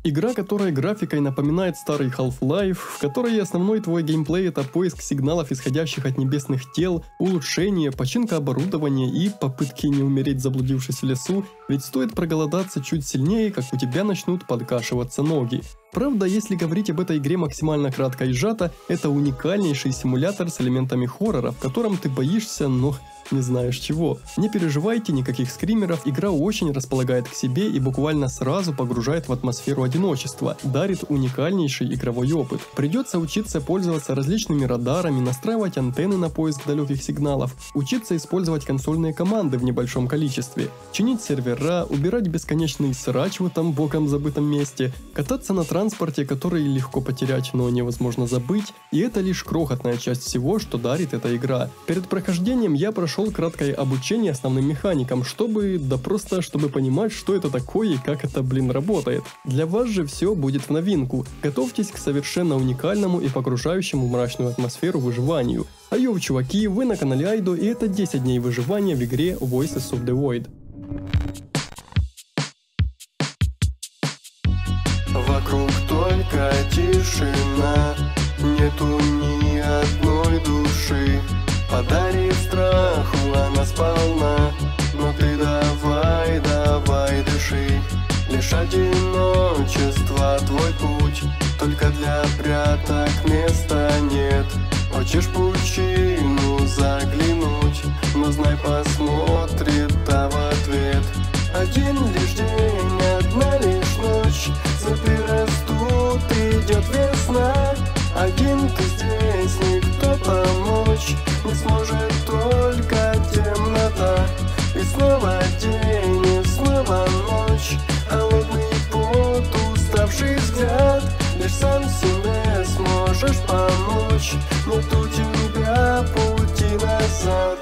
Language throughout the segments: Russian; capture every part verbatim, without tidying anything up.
Игра, которая графикой напоминает старый Half-Life, в которой основной твой геймплей — это поиск сигналов, исходящих от небесных тел, улучшение, починка оборудования и попытки не умереть, заблудившись в лесу, ведь стоит проголодаться чуть сильнее, как у тебя начнут подкашиваться ноги. Правда, если говорить об этой игре максимально кратко и сжато, это уникальнейший симулятор с элементами хоррора, в котором ты боишься, но не знаешь чего. Не переживайте, никаких скримеров, игра очень располагает к себе и буквально сразу погружает в атмосферу одиночества, дарит уникальнейший игровой опыт. Придется учиться пользоваться различными радарами, настраивать антенны на поиск далеких сигналов, учиться использовать консольные команды в небольшом количестве, чинить сервера, убирать бесконечный срач в этом боком забытом месте, кататься на транспорте, который легко потерять, но невозможно забыть, и это лишь крохотная часть всего, что дарит эта игра. Перед прохождением я прошел краткое обучение основным механикам, чтобы, да просто, чтобы понимать, что это такое и как это, блин, работает. Для вас же все будет в новинку. Готовьтесь к совершенно уникальному и погружающему в мрачную атмосферу выживанию. А йоу, чуваки, вы на канале Айдо, и это десять дней выживания в игре Voices of the Void. Вокруг только тишина, нету ни одной души. Подарив страху она сполна, но ты давай, давай дыши. Лишь одиночество твой путь, только для пряток места нет. Хочешь пучину заглянуть, но знай, посмотрит, а в ответ один лишь день, одна лишь ночь. Цветы растут, идет весна. Один ты здесь, никто помочь не сможет, только темнота. И снова день, и снова ночь, холодный пот, уставший взгляд. Лишь сам себе сможешь помочь, нет у тебя пути назад.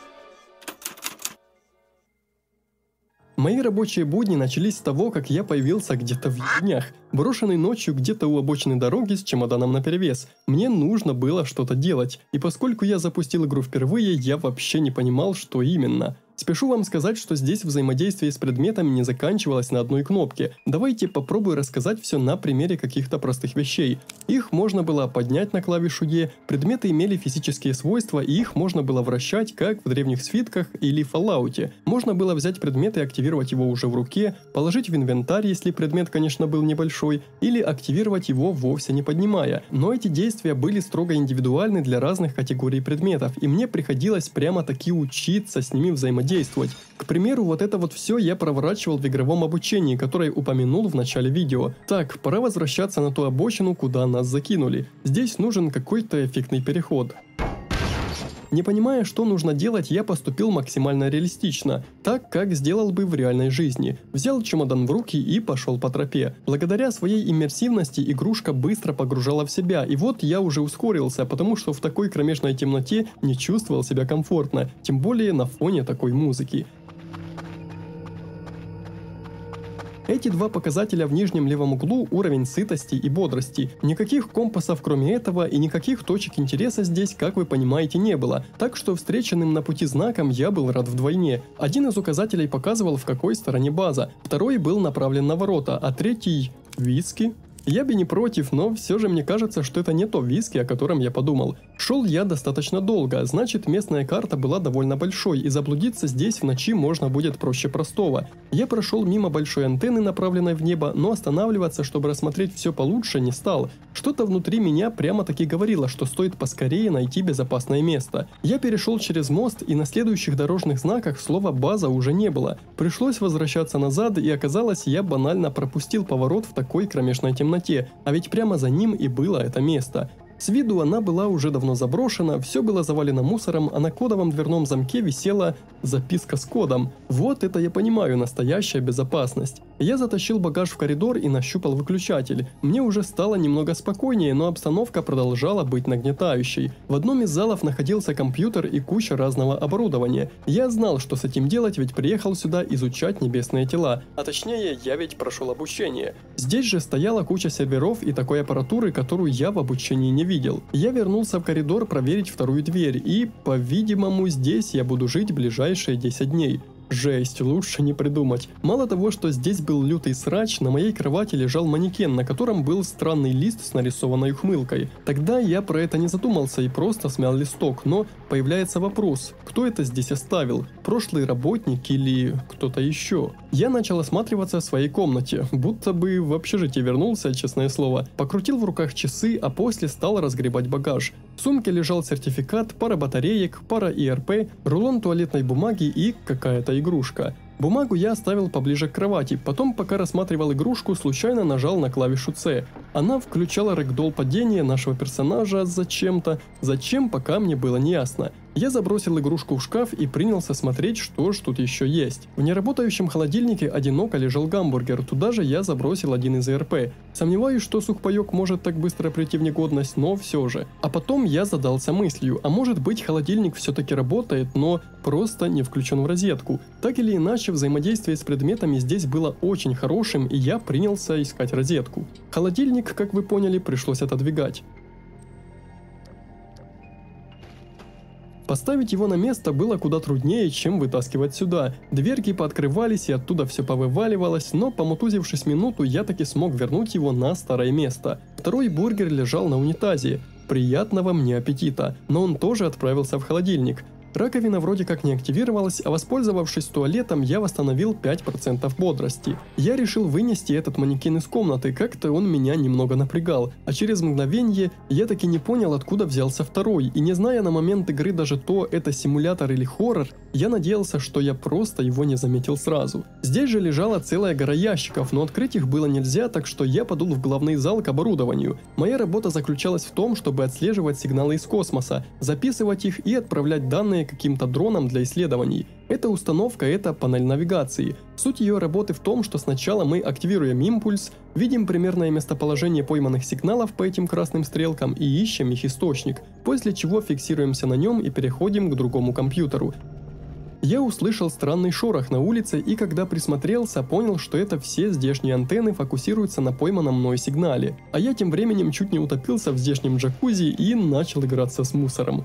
Мои рабочие будни начались с того, как я появился где-то в ебнях, брошенный ночью где-то у обочины дороги с чемоданом наперевес. Мне нужно было что-то делать, и поскольку я запустил игру впервые, я вообще не понимал, что именно. Спешу вам сказать, что здесь взаимодействие с предметами не заканчивалось на одной кнопке. Давайте попробую рассказать все на примере каких-то простых вещей. Их можно было поднять на клавишу E, предметы имели физические свойства, и их можно было вращать, как в древних свитках или Fallout. Можно было взять предмет и активировать его уже в руке, положить в инвентарь, если предмет, конечно, был небольшой, или активировать его вовсе не поднимая. Но эти действия были строго индивидуальны для разных категорий предметов, и мне приходилось прямо-таки учиться с ними взаимодействовать. Действовать. К примеру, вот это вот все я проворачивал в игровом обучении, которое упомянул в начале видео. Так, пора возвращаться на ту обочину, куда нас закинули. Здесь нужен какой-то эффектный переход. Не понимая, что нужно делать, я поступил максимально реалистично, так как сделал бы в реальной жизни. Взял чемодан в руки и пошел по тропе. Благодаря своей иммерсивности игрушка быстро погружала в себя, и вот я уже ускорился, потому что в такой кромешной темноте не чувствовал себя комфортно, тем более на фоне такой музыки. Эти два показателя в нижнем левом углу – уровень сытости и бодрости. Никаких компасов кроме этого и никаких точек интереса здесь, как вы понимаете, не было. Так что встреченным на пути знаком я был рад вдвойне. Один из указателей показывал, в какой стороне база, второй был направлен на ворота, а третий – виски. Я бы не против, но все же мне кажется, что это не то виски, о котором я подумал. Шел я достаточно долго, значит местная карта была довольно большой, и заблудиться здесь в ночи можно будет проще простого. Я прошел мимо большой антенны, направленной в небо, но останавливаться, чтобы рассмотреть все получше, не стал. Что-то внутри меня прямо-таки говорило, что стоит поскорее найти безопасное место. Я перешел через мост, и на следующих дорожных знаках слова «база» уже не было. Пришлось возвращаться назад, и оказалось, я банально пропустил поворот в такой кромешной темноте, а ведь прямо за ним и было это место. С виду она была уже давно заброшена, все было завалено мусором, а на кодовом дверном замке висела записка с кодом. Вот это я понимаю, настоящая безопасность. Я затащил багаж в коридор и нащупал выключатель. Мне уже стало немного спокойнее, но обстановка продолжала быть нагнетающей. В одном из залов находился компьютер и куча разного оборудования. Я знал, что с этим делать, ведь приехал сюда изучать небесные тела. А точнее, я ведь прошел обучение. Здесь же стояла куча серверов и такой аппаратуры, которую я в обучении не видел. видел. Я вернулся в коридор проверить вторую дверь, и, по-видимому, здесь я буду жить ближайшие десять дней. Жесть, лучше не придумать. Мало того, что здесь был лютый срач, на моей кровати лежал манекен, на котором был странный лист с нарисованной ухмылкой. Тогда я про это не задумался и просто смял листок, но появляется вопрос, кто это здесь оставил? Прошлый работник или кто-то еще? Я начал осматриваться в своей комнате, будто бы в общежитие вернулся, честное слово. Покрутил в руках часы, а после стал разгребать багаж. В сумке лежал сертификат, пара батареек, пара и эр пи, рулон туалетной бумаги и какая-то игрушка. Бумагу я оставил поближе к кровати, потом, пока рассматривал игрушку, случайно нажал на клавишу С. Она включала рэгдолл падения нашего персонажа зачем-то, зачем, пока мне было неясно. Я забросил игрушку в шкаф и принялся смотреть, что ж тут еще есть. В неработающем холодильнике одиноко лежал гамбургер, туда же я забросил один из и эр пи. Сомневаюсь, что сухпайок может так быстро прийти в негодность, но все же. А потом я задался мыслью, а может быть холодильник все-таки работает, но просто не включен в розетку. Так или иначе, взаимодействие с предметами здесь было очень хорошим, и я принялся искать розетку. Холодильник, как вы поняли, пришлось отодвигать. Поставить его на место было куда труднее, чем вытаскивать сюда. Дверки пооткрывались и оттуда все повываливалось, но помутузившись минуту, я таки смог вернуть его на старое место. Второй бургер лежал на унитазе. Приятного мне аппетита, но он тоже отправился в холодильник. Раковина вроде как не активировалась, а воспользовавшись туалетом, я восстановил пять процентов бодрости. Я решил вынести этот манекен из комнаты, как-то он меня немного напрягал, а через мгновение я таки не понял, откуда взялся второй, и не зная на момент игры даже то, это симулятор или хоррор, я надеялся, что я просто его не заметил сразу. Здесь же лежала целая гора ящиков, но открыть их было нельзя, так что я подул в главный зал к оборудованию. Моя работа заключалась в том, чтобы отслеживать сигналы из космоса, записывать их и отправлять данные каким-то дроном для исследований. Эта установка – это панель навигации. Суть ее работы в том, что сначала мы активируем импульс, видим примерное местоположение пойманных сигналов по этим красным стрелкам и ищем их источник, после чего фиксируемся на нем и переходим к другому компьютеру. Я услышал странный шорох на улице и когда присмотрелся, понял, что это все здешние антенны фокусируются на пойманном мной сигнале. А я тем временем чуть не утопился в здешнем джакузи и начал играться с мусором.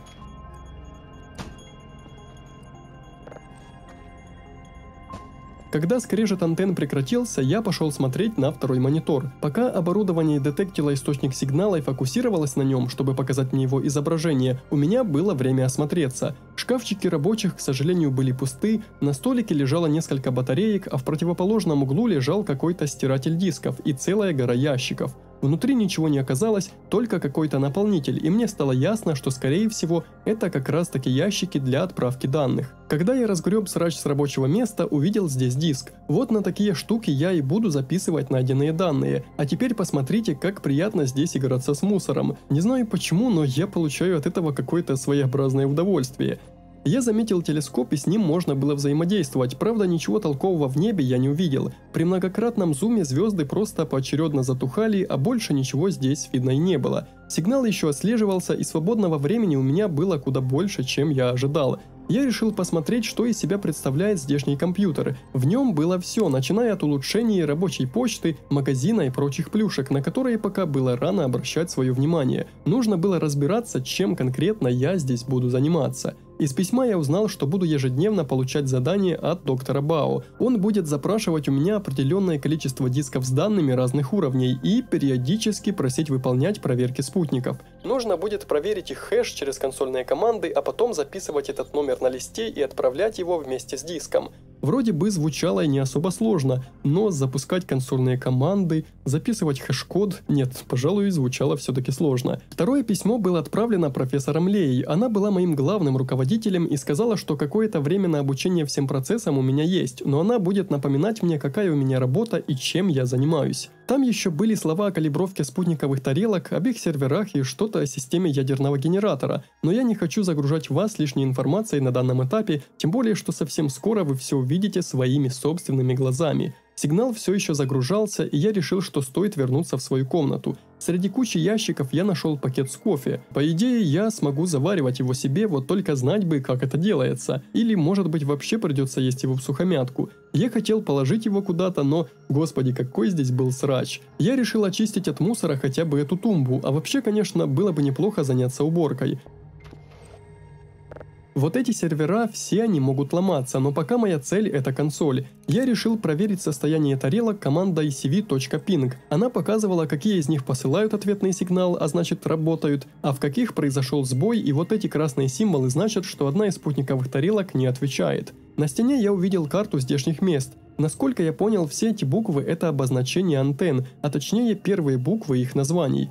Когда скрежет антенн прекратился, я пошел смотреть на второй монитор. Пока оборудование детектило источник сигнала и фокусировалось на нем, чтобы показать мне его изображение, у меня было время осмотреться. Шкафчики рабочих, к сожалению, были пусты, на столике лежало несколько батареек, а в противоположном углу лежал какой-то стиратель дисков и целая гора ящиков. Внутри ничего не оказалось, только какой-то наполнитель, и мне стало ясно, что скорее всего это как раз таки ящики для отправки данных. Когда я разгреб срач с рабочего места, увидел здесь диск. Вот на такие штуки я и буду записывать найденные данные. А теперь посмотрите, как приятно здесь играться с мусором. Не знаю почему, но я получаю от этого какое-то своеобразное удовольствие. Я заметил телескоп, и с ним можно было взаимодействовать, правда ничего толкового в небе я не увидел. При многократном зуме звезды просто поочередно затухали, а больше ничего здесь видно и не было. Сигнал еще отслеживался, и свободного времени у меня было куда больше, чем я ожидал. Я решил посмотреть, что из себя представляет здешний компьютер. В нем было все, начиная от улучшений рабочей почты, магазина и прочих плюшек, на которые пока было рано обращать свое внимание. Нужно было разбираться, чем конкретно я здесь буду заниматься. Из письма я узнал, что буду ежедневно получать задания от доктора Бао. Он будет запрашивать у меня определенное количество дисков с данными разных уровней и периодически просить выполнять проверки спутников. Нужно будет проверить их хэш через консольные команды, а потом записывать этот номер на листе и отправлять его вместе с диском. Вроде бы звучало и не особо сложно, но запускать консольные команды, записывать хэш-код, нет, пожалуй, звучало все-таки сложно. Второе письмо было отправлено профессором Леей, она была моим главным руководителем и сказала, что какое-то время на обучение всем процессам у меня есть, но она будет напоминать мне, какая у меня работа и чем я занимаюсь. Там еще были слова о калибровке спутниковых тарелок, об их серверах и что-то о системе ядерного генератора, но я не хочу загружать вас лишней информацией на данном этапе, тем более, что совсем скоро вы все увидите своими собственными глазами. Сигнал все еще загружался, и я решил, что стоит вернуться в свою комнату. Среди кучи ящиков я нашел пакет с кофе. По идее, я смогу заваривать его себе, вот только знать бы, как это делается. Или, может быть, вообще придется есть его в сухомятку. Я хотел положить его куда-то, но, господи, какой здесь был срач. Я решил очистить от мусора хотя бы эту тумбу, а вообще, конечно, было бы неплохо заняться уборкой. Вот эти сервера, все они могут ломаться, но пока моя цель это консоль. Я решил проверить состояние тарелок командой си ви точка пинг. Она показывала, какие из них посылают ответный сигнал, а значит работают, а в каких произошел сбой, и вот эти красные символы значат, что одна из спутниковых тарелок не отвечает. На стене я увидел карту здешних мест. Насколько я понял, все эти буквы это обозначение антенн, а точнее первые буквы их названий.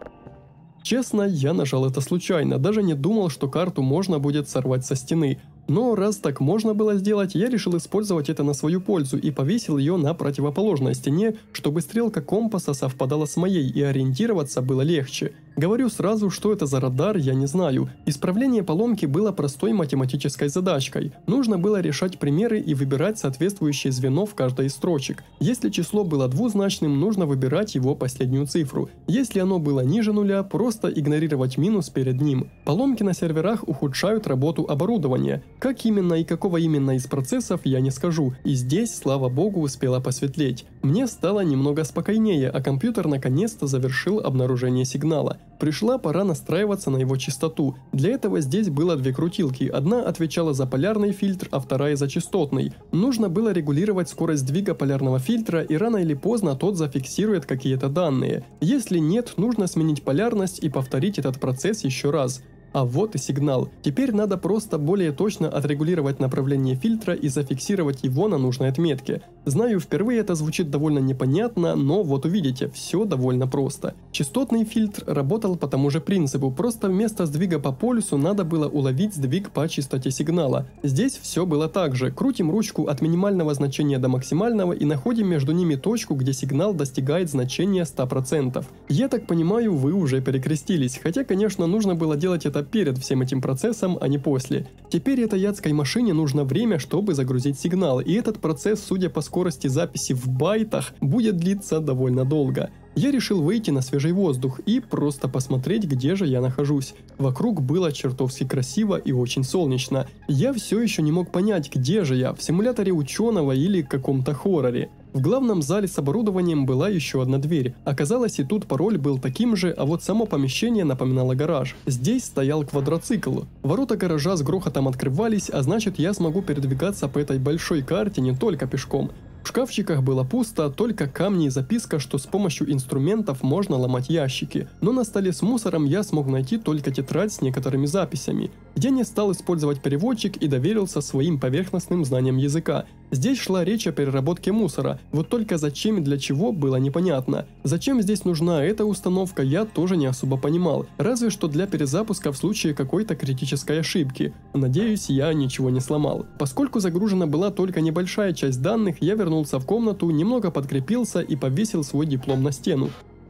Честно, я нажал это случайно, даже не думал, что карту можно будет сорвать со стены. Но раз так можно было сделать, я решил использовать это на свою пользу и повесил ее на противоположной стене, чтобы стрелка компаса совпадала с моей и ориентироваться было легче. Говорю сразу, что это за радар, я не знаю. Исправление поломки было простой математической задачкой. Нужно было решать примеры и выбирать соответствующее звено в каждой из строчек. Если число было двузначным, нужно выбирать его последнюю цифру. Если оно было ниже нуля, просто игнорировать минус перед ним. Поломки на серверах ухудшают работу оборудования. Как именно и какого именно из процессов, я не скажу, и здесь, слава богу, успело посветлеть. Мне стало немного спокойнее, а компьютер наконец-то завершил обнаружение сигнала. Пришла пора настраиваться на его частоту. Для этого здесь было две крутилки, одна отвечала за полярный фильтр, а вторая за частотный. Нужно было регулировать скорость сдвига полярного фильтра, и рано или поздно тот зафиксирует какие-то данные. Если нет, нужно сменить полярность и повторить этот процесс еще раз. А вот и сигнал. Теперь надо просто более точно отрегулировать направление фильтра и зафиксировать его на нужной отметке. Знаю, впервые это звучит довольно непонятно, но вот увидите, все довольно просто. Частотный фильтр работал по тому же принципу, просто вместо сдвига по полюсу надо было уловить сдвиг по частоте сигнала. Здесь все было так же. Крутим ручку от минимального значения до максимального и находим между ними точку, где сигнал достигает значения сто процентов. Я так понимаю, вы уже перекрестились, хотя, конечно, нужно было делать это перед всем этим процессом, а не после. Теперь этой адской машине нужно время, чтобы загрузить сигнал, и этот процесс, судя по скорости записи в байтах, будет длиться довольно долго. Я решил выйти на свежий воздух и просто посмотреть, где же я нахожусь. Вокруг было чертовски красиво и очень солнечно. Я все еще не мог понять, где же я, в симуляторе ученого или каком-то хорроре. В главном зале с оборудованием была еще одна дверь. Оказалось, и тут пароль был таким же, а вот само помещение напоминало гараж. Здесь стоял квадроцикл. Ворота гаража с грохотом открывались, а значит, я смогу передвигаться по этой большой карте не только пешком. В шкафчиках было пусто, только камни и записка, что с помощью инструментов можно ломать ящики. Но на столе с мусором я смог найти только тетрадь с некоторыми записями. Я не стал использовать переводчик и доверился своим поверхностным знаниям языка. Здесь шла речь о переработке мусора, вот только зачем и для чего было непонятно. Зачем здесь нужна эта установка, я тоже не особо понимал, разве что для перезапуска в случае какой-то критической ошибки. Надеюсь, я ничего не сломал. Поскольку загружена была только небольшая часть данных, я вернулся в комнату, немного подкрепился и повесил свой диплом на стену.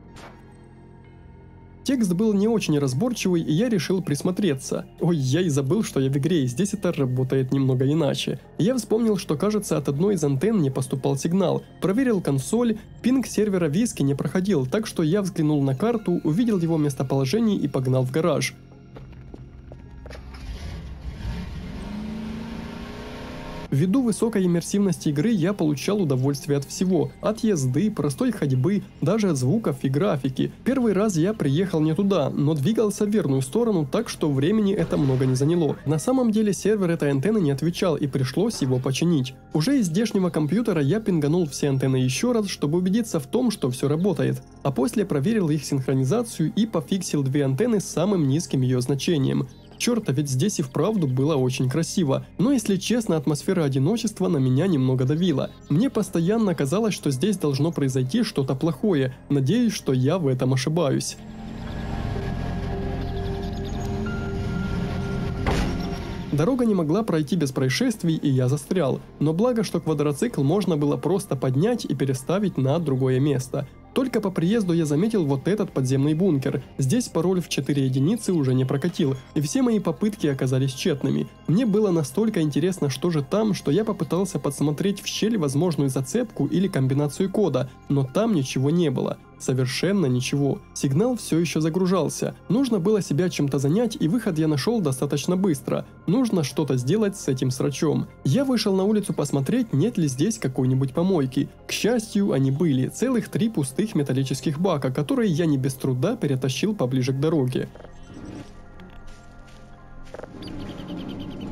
Текст был не очень разборчивый, и я решил присмотреться. Ой, я и забыл, что я в игре, и здесь это работает немного иначе. Я вспомнил, что, кажется, от одной из антенн не поступал сигнал. Проверил консоль, пинг сервера Виски не проходил, так что я взглянул на карту, увидел его местоположение и погнал в гараж. Ввиду высокой иммерсивности игры я получал удовольствие от всего, от езды, простой ходьбы, даже от звуков и графики. Первый раз я приехал не туда, но двигался в верную сторону, так что времени это много не заняло. На самом деле сервер этой антенны не отвечал и пришлось его починить. Уже из здешнего компьютера я пинганул все антенны еще раз, чтобы убедиться в том, что все работает, а после проверил их синхронизацию и пофиксил две антенны с самым низким ее значением. Черт, а ведь здесь и вправду было очень красиво, но если честно, атмосфера одиночества на меня немного давила. Мне постоянно казалось, что здесь должно произойти что-то плохое, надеюсь, что я в этом ошибаюсь. Дорога не могла пройти без происшествий, и я застрял, но благо, что квадроцикл можно было просто поднять и переставить на другое место. Только по приезду я заметил вот этот подземный бункер. Здесь пароль в четыре единицы уже не прокатил, и все мои попытки оказались тщетными. Мне было настолько интересно, что же там, что я попытался подсмотреть в щель возможную зацепку или комбинацию кода, но там ничего не было. Совершенно ничего. Сигнал все еще загружался. Нужно было себя чем-то занять, и выход я нашел достаточно быстро. Нужно что-то сделать с этим срачом. Я вышел на улицу посмотреть, нет ли здесь какой-нибудь помойки. К счастью, они были. Целых три пустых металлических бака, которые я не без труда перетащил поближе к дороге.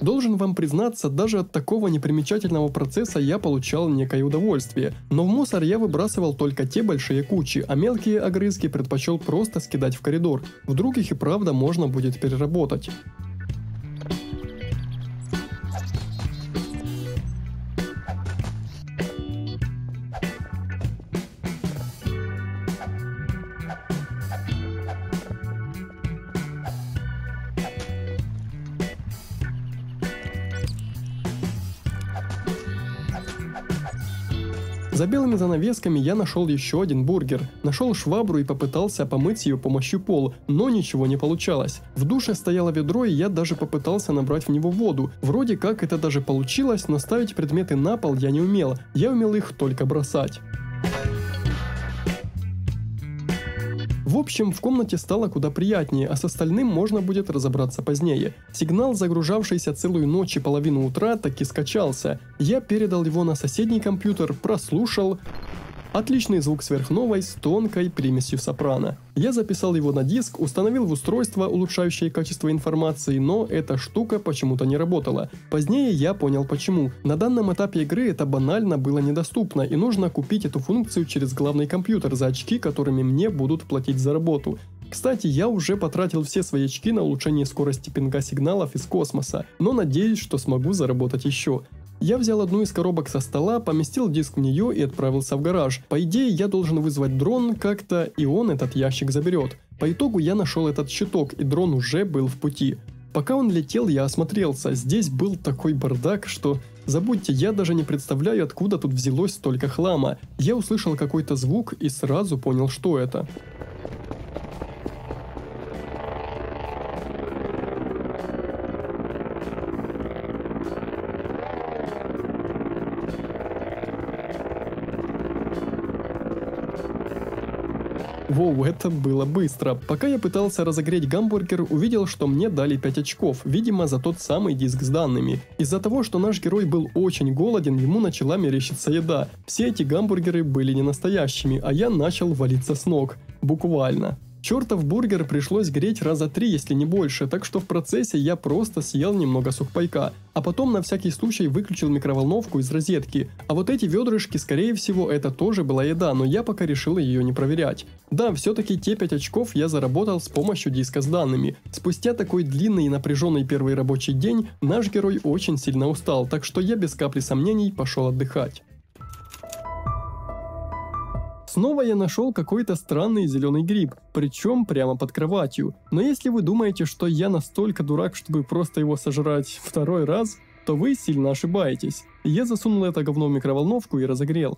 Должен вам признаться, даже от такого непримечательного процесса я получал некое удовольствие, но в мусор я выбрасывал только те большие кучи, а мелкие огрызки предпочел просто скидать в коридор, вдруг их и правда можно будет переработать. За белыми занавесками я нашел еще один бургер, нашел швабру и попытался помыть ее помощью пола, но ничего не получалось. В душе стояло ведро, и я даже попытался набрать в него воду. Вроде как это даже получилось, но ставить предметы на пол я не умел, я умел их только бросать. В общем, в комнате стало куда приятнее, а с остальным можно будет разобраться позднее. Сигнал, загружавшийся целую ночь и половину утра, таки скачался. Я передал его на соседний компьютер, прослушал. Отличный звук сверхновой с тонкой примесью сопрано. Я записал его на диск, установил в устройство, улучшающее качество информации, но эта штука почему-то не работала. Позднее я понял почему. На данном этапе игры это банально было недоступно, и нужно купить эту функцию через главный компьютер за очки, которыми мне будут платить за работу. Кстати, я уже потратил все свои очки на улучшение скорости пинга сигналов из космоса, но надеюсь, что смогу заработать еще. Я взял одну из коробок со стола, поместил диск в нее и отправился в гараж. По идее, я должен вызвать дрон как-то, и он этот ящик заберет. По итогу я нашел этот щиток, и дрон уже был в пути. Пока он летел, я осмотрелся. Здесь был такой бардак, что... Забудьте, я даже не представляю, откуда тут взялось столько хлама. Я услышал какой-то звук и сразу понял, что это. Воу, это было быстро. Пока я пытался разогреть гамбургер, увидел, что мне дали пять очков, видимо, за тот самый диск с данными. Из-за того, что наш герой был очень голоден, ему начала мерещиться еда. Все эти гамбургеры были не настоящими, а я начал валиться с ног. Буквально. Чертов бургер пришлось греть раза три, если не больше, так что в процессе я просто съел немного сухпайка, а потом на всякий случай выключил микроволновку из розетки. А вот эти ведрышки, скорее всего, это тоже была еда, но я пока решил ее не проверять. Да, все-таки те пять очков я заработал с помощью диска с данными. Спустя такой длинный и напряженный первый рабочий день, наш герой очень сильно устал, так что я без капли сомнений пошел отдыхать. Снова я нашел какой-то странный зеленый гриб, причем прямо под кроватью. Но если вы думаете, что я настолько дурак, чтобы просто его сожрать второй раз, то вы сильно ошибаетесь. Я засунул это говно в микроволновку и разогрел.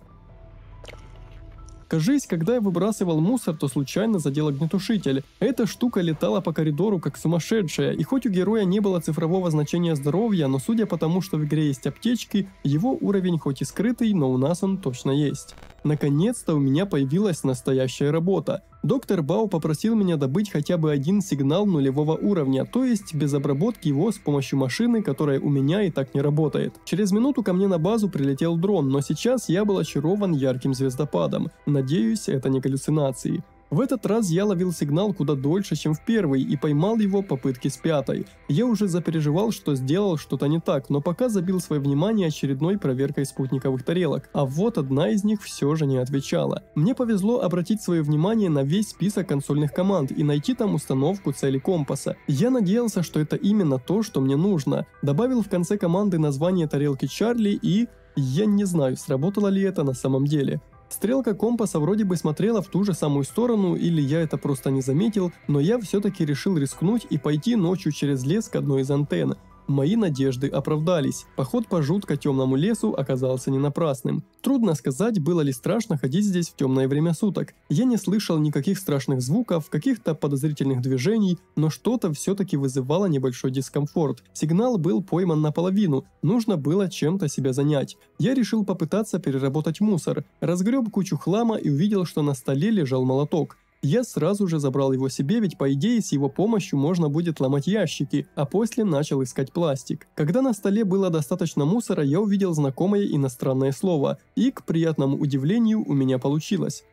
Кажись, когда я выбрасывал мусор, то случайно задел огнетушитель. Эта штука летала по коридору как сумасшедшая, и хоть у героя не было цифрового значения здоровья, но судя по тому, что в игре есть аптечки, его уровень хоть и скрытый, но у нас он точно есть. Наконец-то у меня появилась настоящая работа. Доктор Бау попросил меня добыть хотя бы один сигнал нулевого уровня, то есть без обработки его с помощью машины, которая у меня и так не работает. Через минуту ко мне на базу прилетел дрон, но сейчас я был очарован ярким звездопадом. Надеюсь, это не галлюцинации. В этот раз я ловил сигнал куда дольше, чем в первый, и поймал его попытки с пятой. Я уже запереживал, что сделал что-то не так, но пока забил свое внимание очередной проверкой спутниковых тарелок, а вот одна из них все же не отвечала. Мне повезло обратить свое внимание на весь список консольных команд и найти там установку цели компаса. Я надеялся, что это именно то, что мне нужно. Добавил в конце команды название тарелки Чарли и... я не знаю, сработало ли это на самом деле. Стрелка компаса вроде бы смотрела в ту же самую сторону, или я это просто не заметил, но я все-таки решил рискнуть и пойти ночью через лес к одной из антенн. Мои надежды оправдались. Поход по жутко темному лесу оказался не напрасным. Трудно сказать, было ли страшно ходить здесь в темное время суток. Я не слышал никаких страшных звуков, каких-то подозрительных движений, но что-то все-таки вызывало небольшой дискомфорт. Сигнал был пойман наполовину, нужно было чем-то себя занять. Я решил попытаться переработать мусор. Разгреб кучу хлама и увидел, что на столе лежал молоток. Я сразу же забрал его себе, ведь по идее с его помощью можно будет ломать ящики, а после начал искать пластик. Когда на столе было достаточно мусора, я увидел знакомое иностранное слово, и, к приятному удивлению, у меня получилось.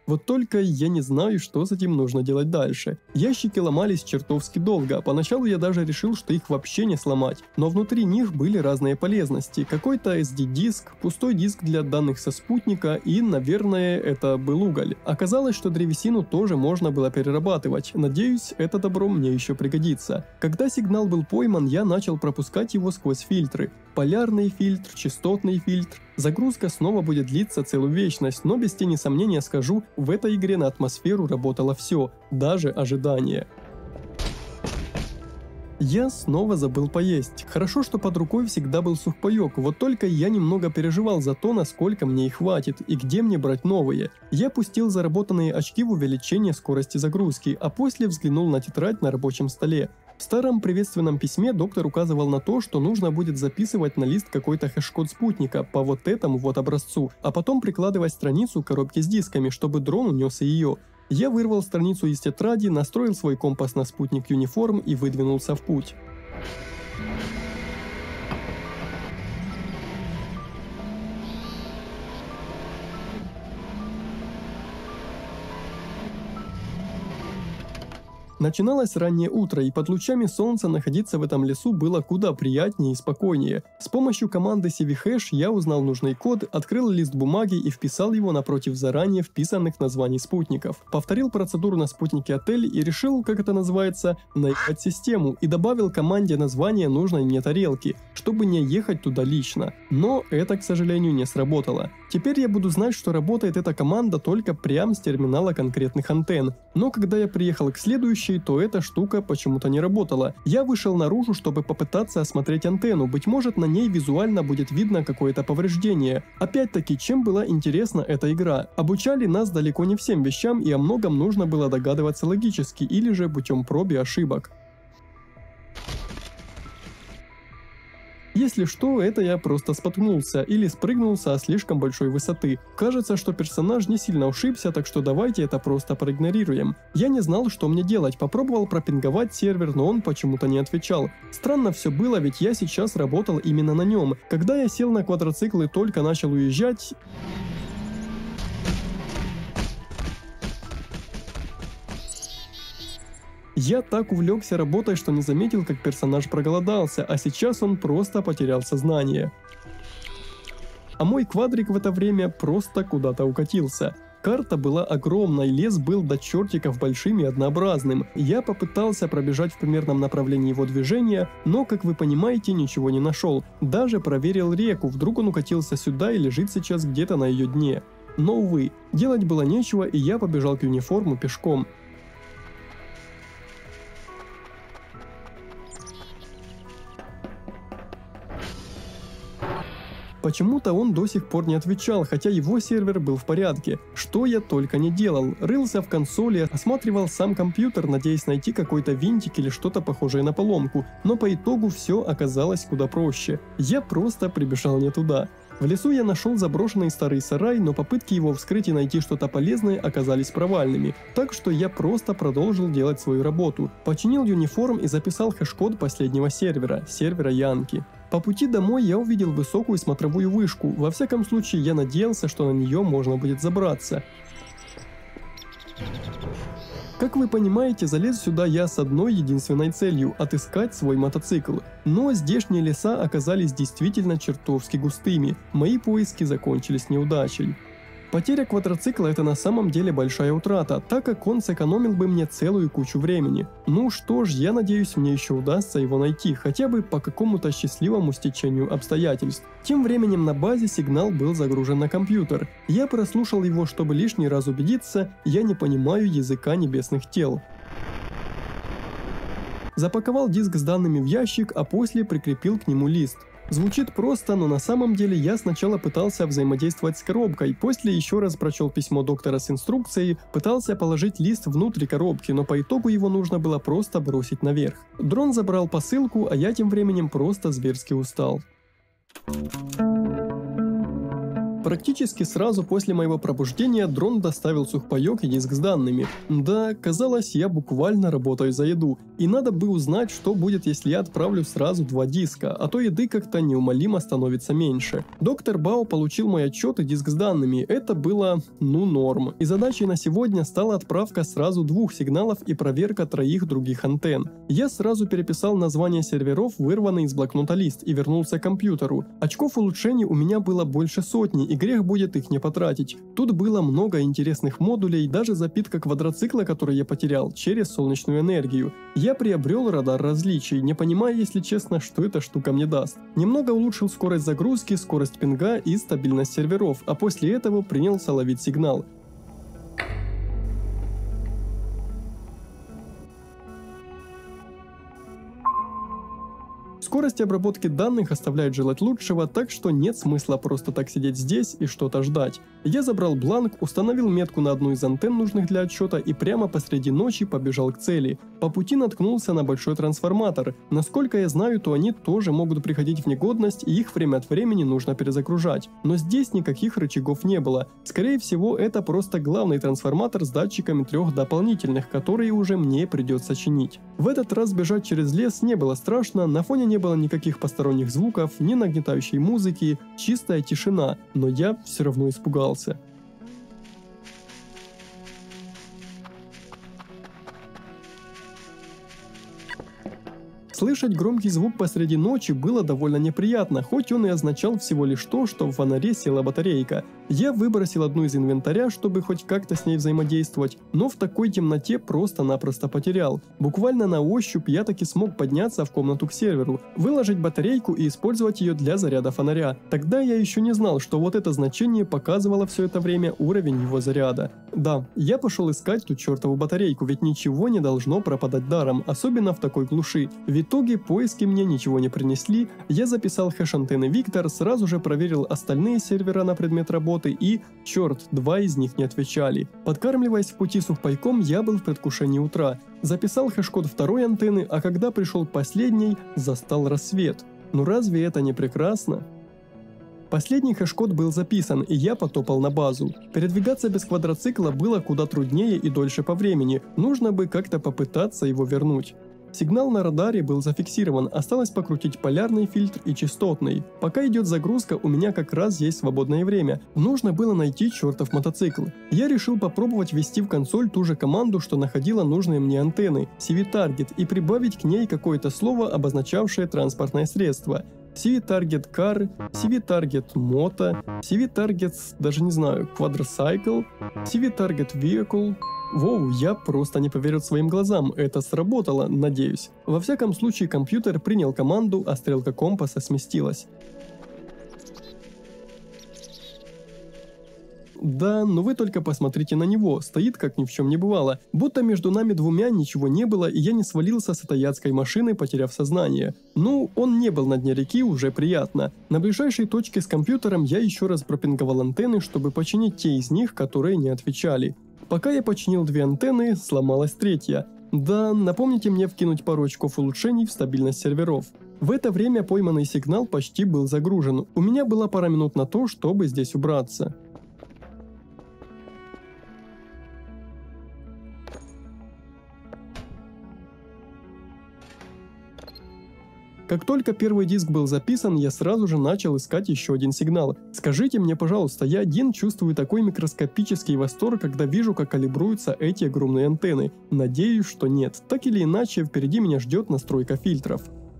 Вот только я не знаю, что с этим нужно делать дальше. Ящики ломались чертовски долго, поначалу я даже решил, что их вообще не сломать, но внутри них были разные полезности, какой-то эс ди-диск, пустой диск для данных со спутника и, наверное, это был уголь. Оказалось, что древесину тоже можно было перерабатывать, надеюсь, это добро мне еще пригодится. Когда сигнал был пойман, я начал пропускать его сквозь фильтры. Полярный фильтр, частотный фильтр. Загрузка снова будет длиться целую вечность, но без тени сомнения скажу, в этой игре на атмосферу работало все, даже ожидание. Я снова забыл поесть. Хорошо, что под рукой всегда был сухпайок, вот только я немного переживал за то, насколько мне их хватит и где мне брать новые. Я пустил заработанные очки в увеличение скорости загрузки, а после взглянул на тетрадь на рабочем столе. В старом приветственном письме доктор указывал на то, что нужно будет записывать на лист какой-то хэш-код спутника по вот этому вот образцу, а потом прикладывать страницу коробки с дисками, чтобы дрон унес и ее. Я вырвал страницу из тетради, настроил свой компас на спутник Юниформ и выдвинулся в путь. Начиналось раннее утро, и под лучами солнца находиться в этом лесу было куда приятнее и спокойнее. С помощью команды си ви хэш я узнал нужный код, открыл лист бумаги и вписал его напротив заранее вписанных названий спутников. Повторил процедуру на спутнике отель и решил, как это называется, наехать систему, и добавил команде название нужной мне тарелки, чтобы не ехать туда лично. Но это, к сожалению, не сработало. Теперь я буду знать, что работает эта команда только прямо с терминала конкретных антенн. Но когда я приехал к следующей, то эта штука почему-то не работала. Я вышел наружу, чтобы попытаться осмотреть антенну, быть может, на ней визуально будет видно какое-то повреждение. Опять-таки, чем была интересна эта игра? Обучали нас далеко не всем вещам, и о многом нужно было догадываться логически или же путем проб и ошибок. Если что, это я просто споткнулся или спрыгнул со слишком большой высоты. Кажется, что персонаж не сильно ушибся, так что давайте это просто проигнорируем. Я не знал, что мне делать, попробовал пропинговать сервер, но он почему-то не отвечал. Странно все было, ведь я сейчас работал именно на нем. Когда я сел на квадроцикл и только начал уезжать... Я так увлекся работой, что не заметил, как персонаж проголодался, а сейчас он просто потерял сознание. А мой квадрик в это время просто куда-то укатился. Карта была огромной, лес был до чертиков большим и однообразным. Я попытался пробежать в примерном направлении его движения, но, как вы понимаете, ничего не нашел. Даже проверил реку, вдруг он укатился сюда и лежит сейчас где-то на ее дне. Но, увы, делать было нечего, и я побежал к Юниформу пешком. Почему-то он до сих пор не отвечал, хотя его сервер был в порядке. Что я только не делал. Рылся в консоли, осматривал сам компьютер, надеясь найти какой-то винтик или что-то похожее на поломку, но по итогу все оказалось куда проще. Я просто прибежал не туда. В лесу я нашел заброшенный старый сарай, но попытки его вскрыть и найти что-то полезное оказались провальными, так что я просто продолжил делать свою работу. Починил Юниформ и записал хэш-код последнего сервера, сервера Янки. По пути домой я увидел высокую смотровую вышку, во всяком случае я надеялся, что на нее можно будет забраться. Как вы понимаете, залез сюда я с одной единственной целью – отыскать свой мотоцикл. Но здешние леса оказались действительно чертовски густыми, мои поиски закончились неудачей. Потеря квадроцикла – это на самом деле большая утрата, так как он сэкономил бы мне целую кучу времени. Ну что ж, я надеюсь, мне еще удастся его найти, хотя бы по какому-то счастливому стечению обстоятельств. Тем временем на базе сигнал был загружен на компьютер. Я прослушал его, чтобы лишний раз убедиться, я не понимаю языка небесных тел. Запаковал диск с данными в ящик, а после прикрепил к нему лист. Звучит просто, но на самом деле я сначала пытался взаимодействовать с коробкой, после еще раз прочел письмо доктора с инструкцией, пытался положить лист внутрь коробки, но по итогу его нужно было просто бросить наверх. Дрон забрал посылку, а я тем временем просто зверски устал. Практически сразу после моего пробуждения дрон доставил сухпайок и диск с данными. Да, казалось, я буквально работаю за еду. И надо бы узнать, что будет, если я отправлю сразу два диска, а то еды как-то неумолимо становится меньше. Доктор Бао получил мой отчет и диск с данными. Это было, ну, норм. И задачей на сегодня стала отправка сразу двух сигналов и проверка троих других антенн. Я сразу переписал название серверов, вырванный из блокнота лист, и вернулся к компьютеру. Очков улучшений у меня было больше сотни, и грех будет их не потратить. Тут было много интересных модулей, даже запитка квадроцикла, который я потерял, через солнечную энергию. Я приобрел радар различий, не понимая, если честно, что эта штука мне даст. Немного улучшил скорость загрузки, скорость пинга и стабильность серверов, а после этого принялся ловить сигнал. Скорость обработки данных оставляет желать лучшего, так что нет смысла просто так сидеть здесь и что-то ждать. Я забрал бланк, установил метку на одну из антенн, нужных для отчета, и прямо посреди ночи побежал к цели. По пути наткнулся на большой трансформатор. Насколько я знаю, то они тоже могут приходить в негодность, и их время от времени нужно перезагружать. Но здесь никаких рычагов не было. Скорее всего, это просто главный трансформатор с датчиками трех дополнительных, которые уже мне придется чинить. В этот раз бежать через лес не было страшно, на фоне не было никаких посторонних звуков, ни нагнетающей музыки, чистая тишина, но я все равно испугался. Слышать громкий звук посреди ночи было довольно неприятно, хоть он и означал всего лишь то, что в фонаре села батарейка. Я выбросил одну из инвентаря, чтобы хоть как-то с ней взаимодействовать, но в такой темноте просто-напросто потерял. Буквально на ощупь я таки смог подняться в комнату к серверу, выложить батарейку и использовать ее для заряда фонаря. Тогда я еще не знал, что вот это значение показывало все это время уровень его заряда. Да, я пошел искать ту чертову батарейку, ведь ничего не должно пропадать даром, особенно в такой глуши. В итоге поиски мне ничего не принесли, я записал хэш антенны Виктор, сразу же проверил остальные сервера на предмет работы и, черт, два из них не отвечали. Подкармливаясь в пути сухпайком, я был в предвкушении утра. Записал хэш-код второй антенны, а когда пришел к последней, застал рассвет. Ну разве это не прекрасно? Последний хэш-код был записан, и я потопал на базу. Передвигаться без квадроцикла было куда труднее и дольше по времени, нужно бы как-то попытаться его вернуть. Сигнал на радаре был зафиксирован, осталось покрутить полярный фильтр и частотный. Пока идет загрузка, у меня как раз есть свободное время. Нужно было найти чертов мотоцикл. Я решил попробовать ввести в консоль ту же команду, что находила нужные мне антенны, си ви Target, и прибавить к ней какое-то слово, обозначавшее транспортное средство. си ви Target Car, си ви Target Moto, си ви Target, даже не знаю, Quadricycle, си ви Target Vehicle. Воу, я просто не поверил своим глазам, это сработало, надеюсь. Во всяком случае, компьютер принял команду, а стрелка компаса сместилась. Да, но вы только посмотрите на него, стоит как ни в чем не бывало, будто между нами двумя ничего не было, и я не свалился с этой адской машины, потеряв сознание. Ну, он не был на дне реки, уже приятно. На ближайшей точке с компьютером я еще раз пропинговал антенны, чтобы починить те из них, которые не отвечали. Пока я починил две антенны, сломалась третья. Да, напомните мне вкинуть пару очков улучшений в стабильность серверов. В это время пойманный сигнал почти был загружен. У меня была пара минут на то, чтобы здесь убраться. Как только первый диск был записан, я сразу же начал искать еще один сигнал. Скажите мне, пожалуйста, я один чувствую такой микроскопический восторг, когда вижу, как калибруются эти огромные антенны. Надеюсь, что нет. Так или иначе, впереди меня ждет настройка фильтров.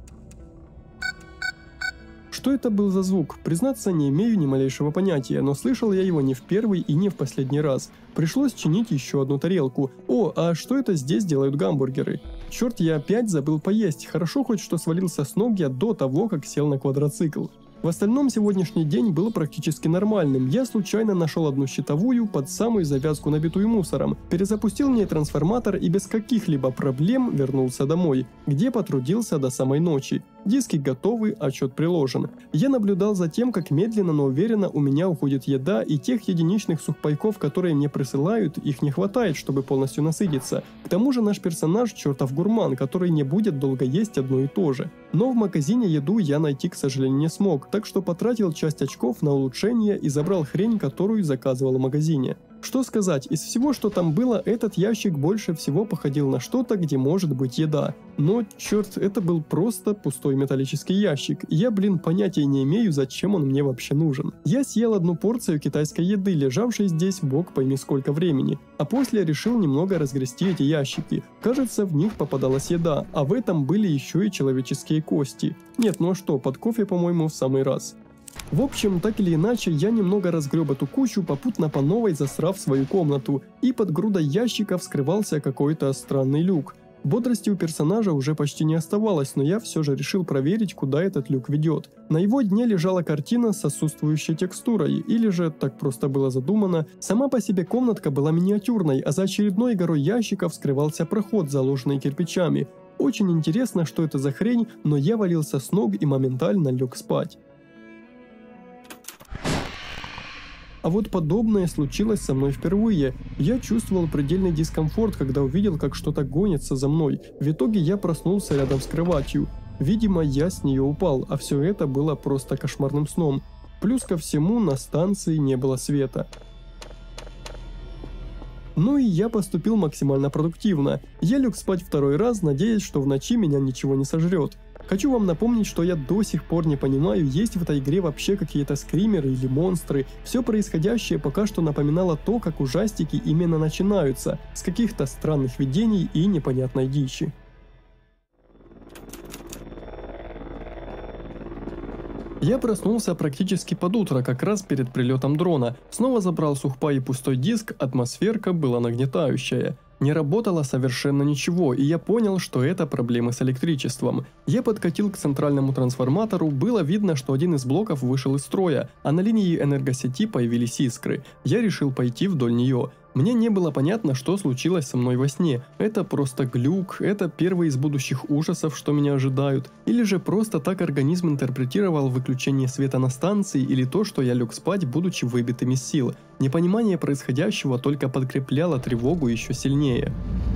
Что это был за звук? Признаться, не имею ни малейшего понятия, но слышал я его не в первый и не в последний раз. Пришлось чинить еще одну тарелку. О, а что это здесь делают гамбургеры? Черт, я опять забыл поесть. Хорошо хоть, что свалился с ног я до того, как сел на квадроцикл. В остальном сегодняшний день был практически нормальным. Я случайно нашел одну щитовую под самую завязку, набитую мусором, перезапустил в ней трансформатор и без каких-либо проблем вернулся домой, где потрудился до самой ночи. Диски готовы, отчет приложен. Я наблюдал за тем, как медленно, но уверенно у меня уходит еда, и тех единичных сухпайков, которые мне присылают, их не хватает, чтобы полностью насытиться. К тому же наш персонаж чертов гурман, который не будет долго есть одно и то же. Но в магазине еду я найти, к сожалению, не смог, так что потратил часть очков на улучшение и забрал хрень, которую заказывал в магазине. Что сказать, из всего, что там было, этот ящик больше всего походил на что-то, где может быть еда. Но, черт, это был просто пустой металлический ящик. Я, блин, понятия не имею, зачем он мне вообще нужен. Я съел одну порцию китайской еды, лежавшей здесь бог пойми сколько времени. А после решил немного разгрести эти ящики. Кажется, в них попадалась еда, а в этом были еще и человеческие кости. Нет, ну а что, под кофе, по-моему, в самый раз. В общем, так или иначе, я немного разгреб эту кучу, попутно по новой засрав свою комнату, и под грудой ящиков скрывался какой-то странный люк. Бодрости у персонажа уже почти не оставалось, но я все же решил проверить, куда этот люк ведет. На его дне лежала картина с отсутствующей текстурой, или же так просто было задумано. Сама по себе комнатка была миниатюрной, а за очередной горой ящиков скрывался проход, заложенный кирпичами. Очень интересно, что это за хрень, но я валился с ног и моментально лег спать. А вот подобное случилось со мной впервые. Я чувствовал предельный дискомфорт, когда увидел, как что-то гонится за мной. В итоге я проснулся рядом с кроватью. Видимо, я с нее упал, а все это было просто кошмарным сном. Плюс ко всему, на станции не было света. Ну и я поступил максимально продуктивно. Я лег спать второй раз, надеясь, что в ночи меня ничего не сожрет. Хочу вам напомнить, что я до сих пор не понимаю, есть в этой игре вообще какие-то скримеры или монстры. Все происходящее пока что напоминало то, как ужастики именно начинаются, с каких-то странных видений и непонятной дичи. Я проснулся практически под утро, как раз перед прилетом дрона. Снова забрал сухпай и пустой диск, атмосферка была нагнетающая. Не работало совершенно ничего, и я понял, что это проблемы с электричеством. Я подкатил к центральному трансформатору, было видно, что один из блоков вышел из строя, а на линии энергосети появились искры. Я решил пойти вдоль нее. Мне не было понятно, что случилось со мной во сне. Это просто глюк, это первый из будущих ужасов, что меня ожидают. Или же просто так организм интерпретировал выключение света на станции, или то, что я лег спать, будучи выбитым из сил. Непонимание происходящего только подкрепляло тревогу еще сильнее.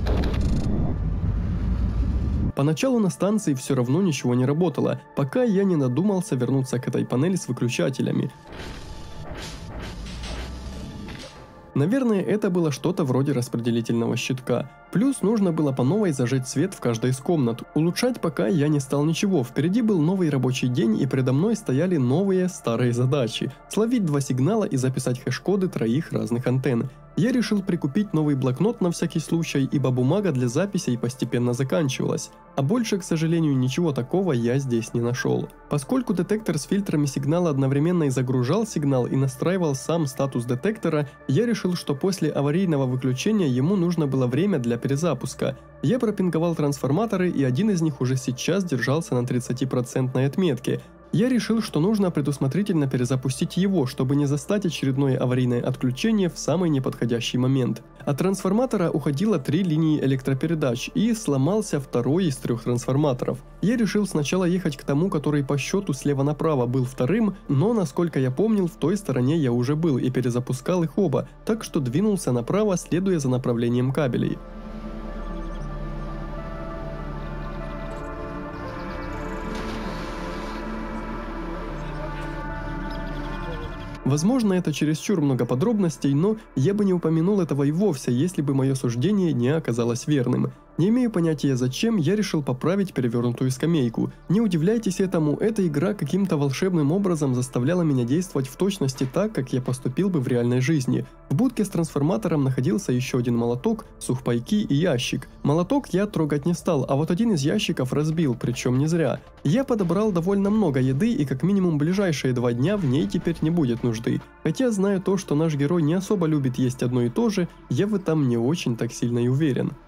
Поначалу на станции все равно ничего не работало, пока я не надумался вернуться к этой панели с выключателями. Наверное, это было что-то вроде распределительного щитка. Плюс нужно было по новой зажечь свет в каждой из комнат. Улучшать пока я не стал ничего, впереди был новый рабочий день и предо мной стояли новые старые задачи. Словить два сигнала и записать хэш-коды троих разных антенн. Я решил прикупить новый блокнот на всякий случай, ибо бумага для записей постепенно заканчивалась. А больше, к сожалению, ничего такого я здесь не нашел. Поскольку детектор с фильтрами сигнала одновременно и загружал сигнал и настраивал сам статус детектора, я решил, что после аварийного выключения ему нужно было время для перезапуска. Я пропинговал трансформаторы, и один из них уже сейчас держался на тридцатипроцентной отметке. Я решил, что нужно предусмотрительно перезапустить его, чтобы не застать очередное аварийное отключение в самый неподходящий момент. От трансформатора уходило три линии электропередач, и сломался второй из трех трансформаторов. Я решил сначала ехать к тому, который по счету слева направо был вторым, но, насколько я помнил, в той стороне я уже был и перезапускал их оба, так что двинулся направо, следуя за направлением кабелей. Возможно, это чересчур много подробностей, но я бы не упомянул этого и вовсе, если бы мое суждение не оказалось верным. Не имея понятия зачем, я решил поправить перевернутую скамейку. Не удивляйтесь этому, эта игра каким-то волшебным образом заставляла меня действовать в точности так, как я поступил бы в реальной жизни. В будке с трансформатором находился еще один молоток, сухпайки и ящик. Молоток я трогать не стал, а вот один из ящиков разбил, причем не зря. Я подобрал довольно много еды, и как минимум ближайшие два дня в ней теперь не будет нужды. Хотя, зная то, что наш герой не особо любит есть одно и то же, я в этом не очень так сильно и уверен.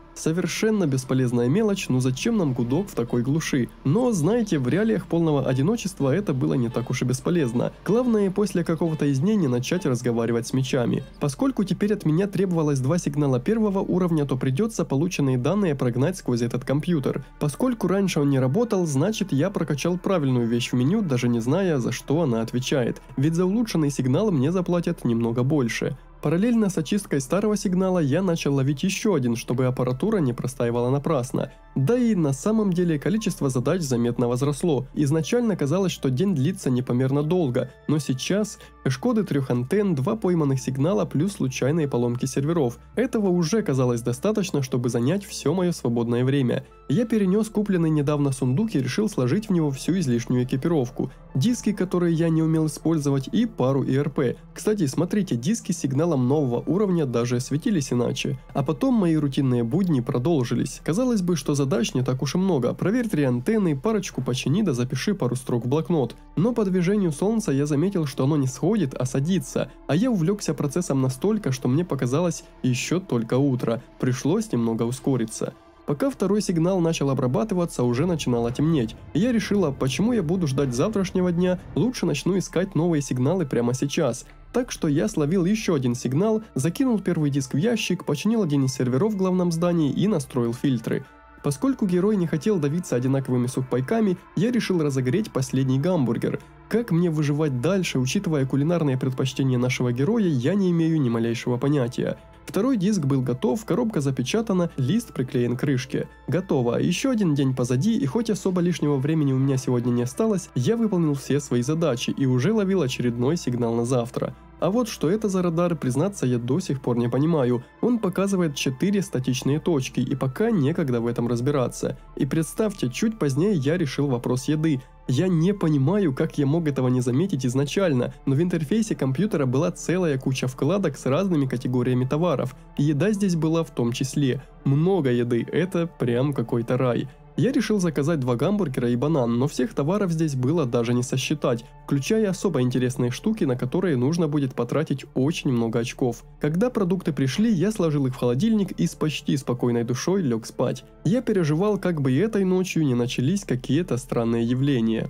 Совершенно бесполезная мелочь, но зачем нам гудок в такой глуши? Но, знаете, в реалиях полного одиночества это было не так уж и бесполезно. Главное, после какого-то из дней не начать разговаривать с мечами. Поскольку теперь от меня требовалось два сигнала первого уровня, то придется полученные данные прогнать сквозь этот компьютер. Поскольку раньше он не работал, значит я прокачал правильную вещь в меню, даже не зная, за что она отвечает. Ведь за улучшенный сигнал мне заплатят немного больше. Параллельно с очисткой старого сигнала я начал ловить еще один, чтобы аппаратура не простаивала напрасно. Да и на самом деле количество задач заметно возросло. Изначально казалось, что день длится непомерно долго, но сейчас хэш-коды трех антенн, два пойманных сигнала плюс случайные поломки серверов. Этого уже казалось достаточно, чтобы занять все мое свободное время. Я перенес купленный недавно сундук и решил сложить в него всю излишнюю экипировку. Диски, которые я не умел использовать, и пару и эр пи. Кстати, смотрите, диски с сигналом нового уровня даже светились иначе. А потом мои рутинные будни продолжились. Казалось бы, что задач не так уж и много. Проверь три антенны, парочку почини да запиши пару строк в блокнот. Но по движению солнца я заметил, что оно не сходит, а садится. А я увлекся процессом настолько, что мне показалось еще только утро. Пришлось немного ускориться. Пока второй сигнал начал обрабатываться, уже начинало темнеть. И я решила, почему я буду ждать завтрашнего дня, лучше начну искать новые сигналы прямо сейчас. Так что я словил еще один сигнал, закинул первый диск в ящик, починил один из серверов в главном здании и настроил фильтры. Поскольку герой не хотел давиться одинаковыми сухпайками, я решил разогреть последний гамбургер. Как мне выживать дальше, учитывая кулинарные предпочтения нашего героя, я не имею ни малейшего понятия. Второй диск был готов, коробка запечатана, лист приклеен к крышке. Готово, еще один день позади, и хоть особо лишнего времени у меня сегодня не осталось, я выполнил все свои задачи и уже ловил очередной сигнал на завтра. А вот что это за радар, признаться, я до сих пор не понимаю. Он показывает четыре статичные точки, и пока некогда в этом разбираться. И представьте, чуть позднее я решил вопрос еды. Я не понимаю, как я мог этого не заметить изначально, но в интерфейсе компьютера была целая куча вкладок с разными категориями товаров, и еда здесь была в том числе. Много еды, это прям какой-то рай. Я решил заказать два гамбургера и банан, но всех товаров здесь было даже не сосчитать, включая особо интересные штуки, на которые нужно будет потратить очень много очков. Когда продукты пришли, я сложил их в холодильник и с почти спокойной душой лег спать. Я переживал, как бы и этой ночью не начались какие-то странные явления.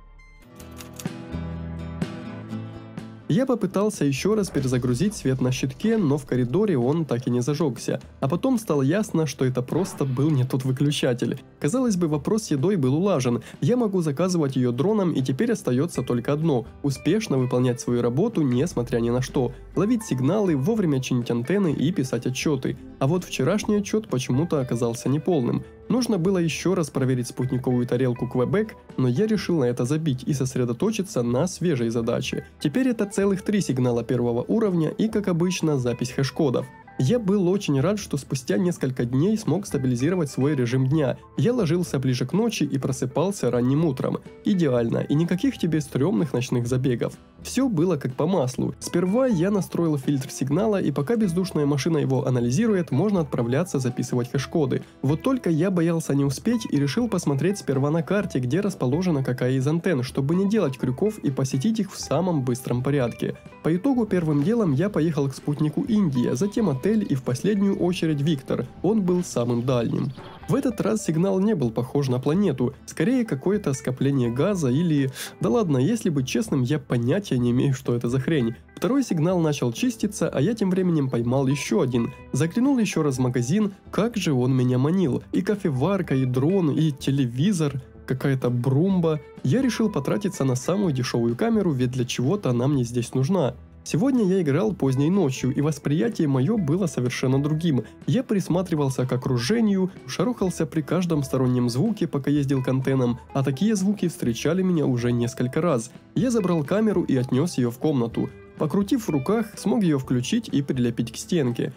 Я попытался еще раз перезагрузить свет на щитке, но в коридоре он так и не зажегся. А потом стало ясно, что это просто был не тот выключатель. Казалось бы, вопрос с едой был улажен. Я могу заказывать ее дроном, и теперь остается только одно – успешно выполнять свою работу, несмотря ни на что. Ловить сигналы, вовремя чинить антенны и писать отчеты. А вот вчерашний отчет почему-то оказался неполным. Нужно было еще раз проверить спутниковую тарелку Квебек, но я решил на это забить и сосредоточиться на свежей задаче. Теперь это целых три сигнала первого уровня и, как обычно, запись хэш-кодов. Я был очень рад, что спустя несколько дней смог стабилизировать свой режим дня. Я ложился ближе к ночи и просыпался ранним утром. Идеально, и никаких тебе стрёмных ночных забегов. Все было как по маслу. Сперва я настроил фильтр сигнала, и пока бездушная машина его анализирует, можно отправляться записывать хэш-коды. Вот только я боялся не успеть и решил посмотреть сперва на карте, где расположена какая из антенн, чтобы не делать крюков и посетить их в самом быстром порядке. По итогу первым делом я поехал к спутнику Индия, затем отель и в последнюю очередь Виктор, он был самым дальним. В этот раз сигнал не был похож на планету, скорее какое-то скопление газа или... Да ладно, если быть честным, я понятия не имею, что это за хрень. Второй сигнал начал чиститься, а я тем временем поймал еще один. Заглянул еще раз в магазин, как же он меня манил. И кофеварка, и дрон, и телевизор, какая-то брумба. Я решил потратиться на самую дешевую камеру, ведь для чего-то она мне здесь нужна. Сегодня я играл поздней ночью, и восприятие мое было совершенно другим. Я присматривался к окружению, шарохался при каждом стороннем звуке, пока ездил к антеннам, а такие звуки встречали меня уже несколько раз. Я забрал камеру и отнес ее в комнату. Покрутив в руках, смог ее включить и прилепить к стенке.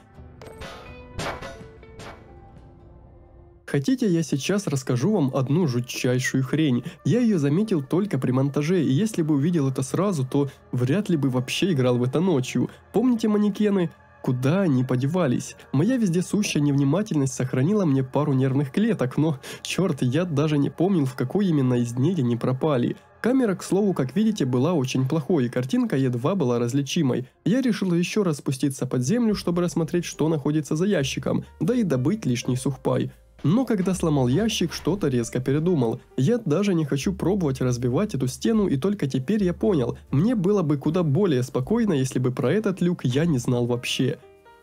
Хотите, я сейчас расскажу вам одну жутчайшую хрень. Я ее заметил только при монтаже, и если бы увидел это сразу, то вряд ли бы вообще играл в это ночью. Помните манекены? Куда они подевались? Моя вездесущая невнимательность сохранила мне пару нервных клеток, но, черт, я даже не помнил, в какой именно из дней они пропали. Камера, к слову, как видите, была очень плохой, и картинка едва была различимой. Я решил еще раз спуститься под землю, чтобы рассмотреть, что находится за ящиком, да и добыть лишний сухпай. Но когда сломал ящик, что-то резко передумал. Я даже не хочу пробовать разбивать эту стену, и только теперь я понял, мне было бы куда более спокойно, если бы про этот люк я не знал вообще.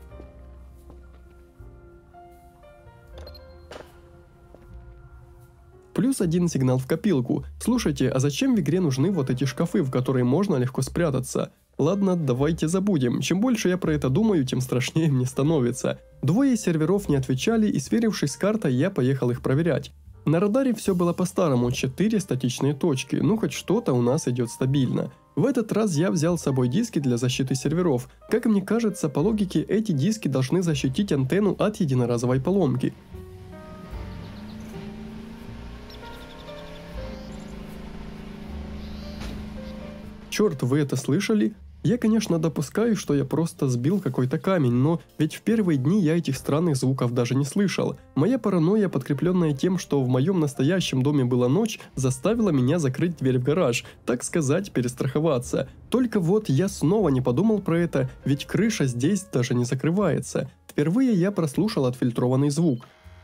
Плюс один сигнал в копилку. Слушайте, а зачем в игре нужны вот эти шкафы, в которые можно легко спрятаться? Ладно, давайте забудем. Чем больше я про это думаю, тем страшнее мне становится. Двое серверов не отвечали, и сверившись с картой, я поехал их проверять. На радаре все было по-старому, четыре статичные точки, ну хоть что-то у нас идет стабильно. В этот раз я взял с собой диски для защиты серверов. Как мне кажется, по логике эти диски должны защитить антенну от единоразовой поломки. Черт, вы это слышали? Я, конечно, допускаю, что я просто сбил какой-то камень, но ведь в первые дни я этих странных звуков даже не слышал. Моя паранойя, подкрепленная тем, что в моем настоящем доме была ночь, заставила меня закрыть дверь в гараж, так сказать, перестраховаться. Только вот я снова не подумал про это, ведь крыша здесь даже не закрывается. Впервые я прослушал отфильтрованный звук.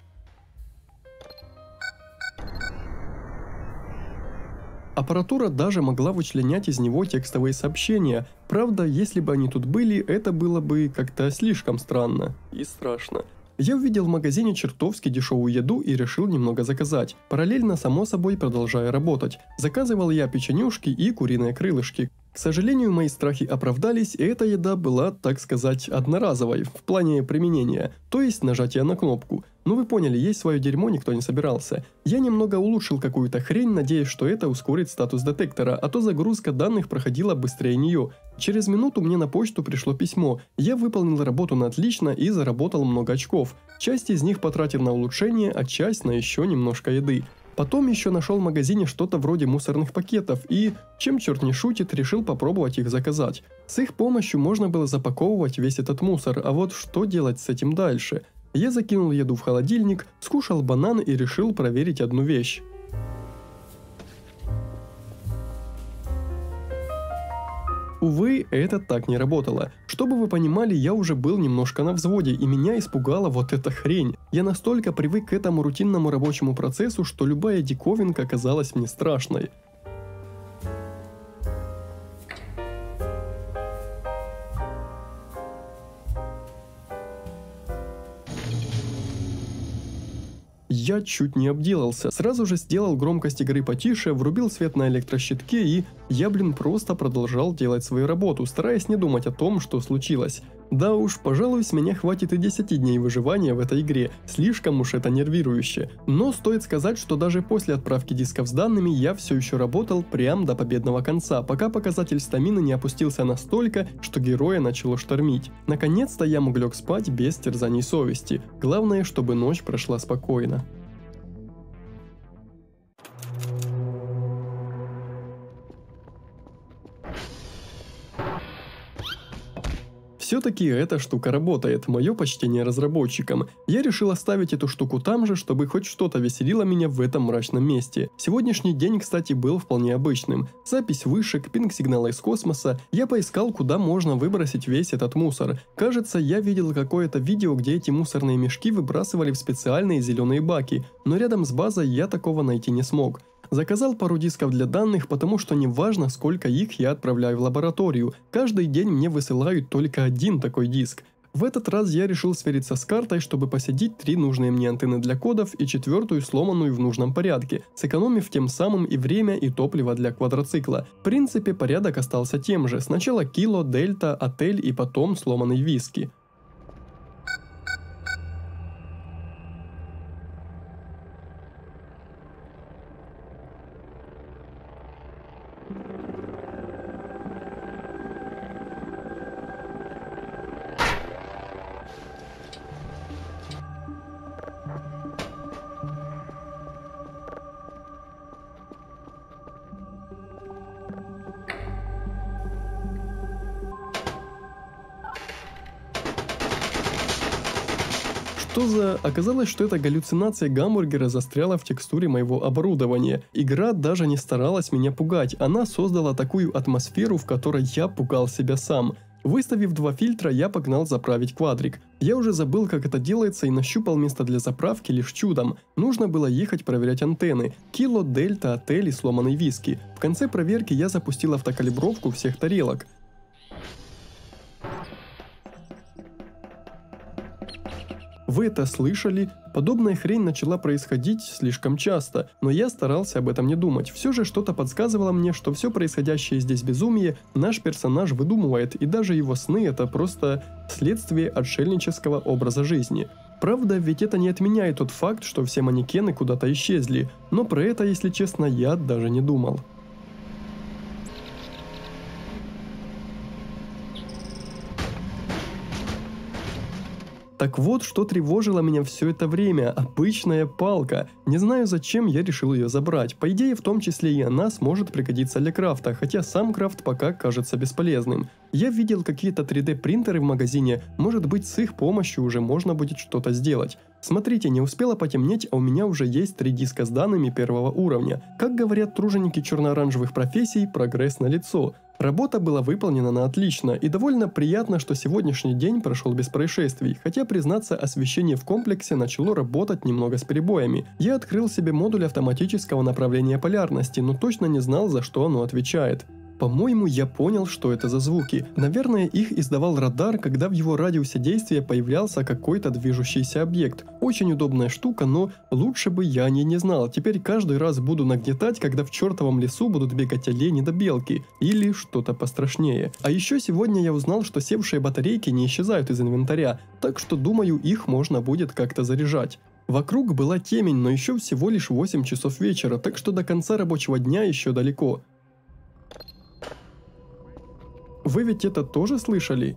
Аппаратура даже могла вычленять из него текстовые сообщения. Правда, если бы они тут были, это было бы как-то слишком странно и страшно. Я увидел в магазине чертовски дешевую еду и решил немного заказать, параллельно, само собой, продолжая работать. Заказывал я печенюшки и куриные крылышки. К сожалению, мои страхи оправдались, и эта еда была, так сказать, одноразовой, в плане применения, то есть нажатия на кнопку. Ну вы поняли, есть свое дерьмо никто не собирался. Я немного улучшил какую-то хрень, надеясь, что это ускорит статус детектора, а то загрузка данных проходила быстрее нее. Через минуту мне на почту пришло письмо, я выполнил работу на отлично и заработал много очков. Часть из них потратил на улучшение, а часть на еще немножко еды. Потом еще нашел в магазине что-то вроде мусорных пакетов и, чем черт не шутит, решил попробовать их заказать. С их помощью можно было запаковывать весь этот мусор, а вот что делать с этим дальше? Я закинул еду в холодильник, скушал банан и решил проверить одну вещь. Увы, это так не работало. Чтобы вы понимали, я уже был немножко на взводе, и меня испугала вот эта хрень. Я настолько привык к этому рутинному рабочему процессу, что любая диковинка казалась мне страшной. Я чуть не обделался, сразу же сделал громкость игры потише, врубил свет на электрощитке и я, блин, просто продолжал делать свою работу, стараясь не думать о том, что случилось. Да уж, пожалуй, с меня хватит и десяти дней выживания в этой игре, слишком уж это нервирующе. Но стоит сказать, что даже после отправки дисков с данными я все еще работал прям до победного конца, пока показатель стамины не опустился настолько, что героя начало штормить. Наконец-то я мог лег спать без терзаний совести, главное, чтобы ночь прошла спокойно. Все-таки эта штука работает, мое почтение разработчикам. Я решил оставить эту штуку там же, чтобы хоть что-то веселило меня в этом мрачном месте. Сегодняшний день, кстати, был вполне обычным. Запись вышек, пинг-сигнала из космоса. Я поискал, куда можно выбросить весь этот мусор. Кажется, я видел какое-то видео, где эти мусорные мешки выбрасывали в специальные зеленые баки, но рядом с базой я такого найти не смог. Заказал пару дисков для данных, потому что не важно, сколько их я отправляю в лабораторию. Каждый день мне высылают только один такой диск. В этот раз я решил свериться с картой, чтобы посадить три нужные мне антенны для кодов и четвертую сломанную в нужном порядке, сэкономив тем самым и время, и топливо для квадроцикла. В принципе, порядок остался тем же. Сначала кило, дельта, отель и потом сломанный виски. Что за... Оказалось, что эта галлюцинация гамбургера застряла в текстуре моего оборудования. Игра даже не старалась меня пугать, она создала такую атмосферу, в которой я пугал себя сам. Выставив два фильтра, я погнал заправить квадрик. Я уже забыл, как это делается, и нащупал место для заправки лишь чудом. Нужно было ехать проверять антенны. Кило, Дельта, Отель и сломанный виски. В конце проверки я запустил автокалибровку всех тарелок. Вы это слышали? Подобная хрень начала происходить слишком часто, но я старался об этом не думать. Все же что-то подсказывало мне, что все происходящее здесь безумие наш персонаж выдумывает, и даже его сны это просто следствие отшельнического образа жизни. Правда, ведь это не отменяет тот факт, что все манекены куда-то исчезли, но про это, если честно, я даже не думал. Так вот, что тревожило меня все это время – обычная палка. Не знаю, зачем я решил ее забрать. По идее, в том числе и она сможет пригодиться для крафта, хотя сам крафт пока кажется бесполезным. Я видел какие-то три дэ принтеры в магазине, может быть, с их помощью уже можно будет что-то сделать. Смотрите, не успело потемнеть, а у меня уже есть три диска с данными первого уровня. Как говорят труженики черно-оранжевых профессий, прогресс налицо. Работа была выполнена на отлично, и довольно приятно, что сегодняшний день прошел без происшествий, хотя, признаться, освещение в комплексе начало работать немного с перебоями. Я открыл себе модуль автоматического направления полярности, но точно не знал, за что оно отвечает. По-моему, я понял, что это за звуки. Наверное, их издавал радар, когда в его радиусе действия появлялся какой-то движущийся объект. Очень удобная штука, но лучше бы я о ней не знал. Теперь каждый раз буду нагнетать, когда в чертовом лесу будут бегать олени да белки. Или что-то пострашнее. А еще сегодня я узнал, что севшие батарейки не исчезают из инвентаря, так что думаю, их можно будет как-то заряжать. Вокруг была темень, но еще всего лишь восемь часов вечера, так что до конца рабочего дня еще далеко. Вы ведь это тоже слышали?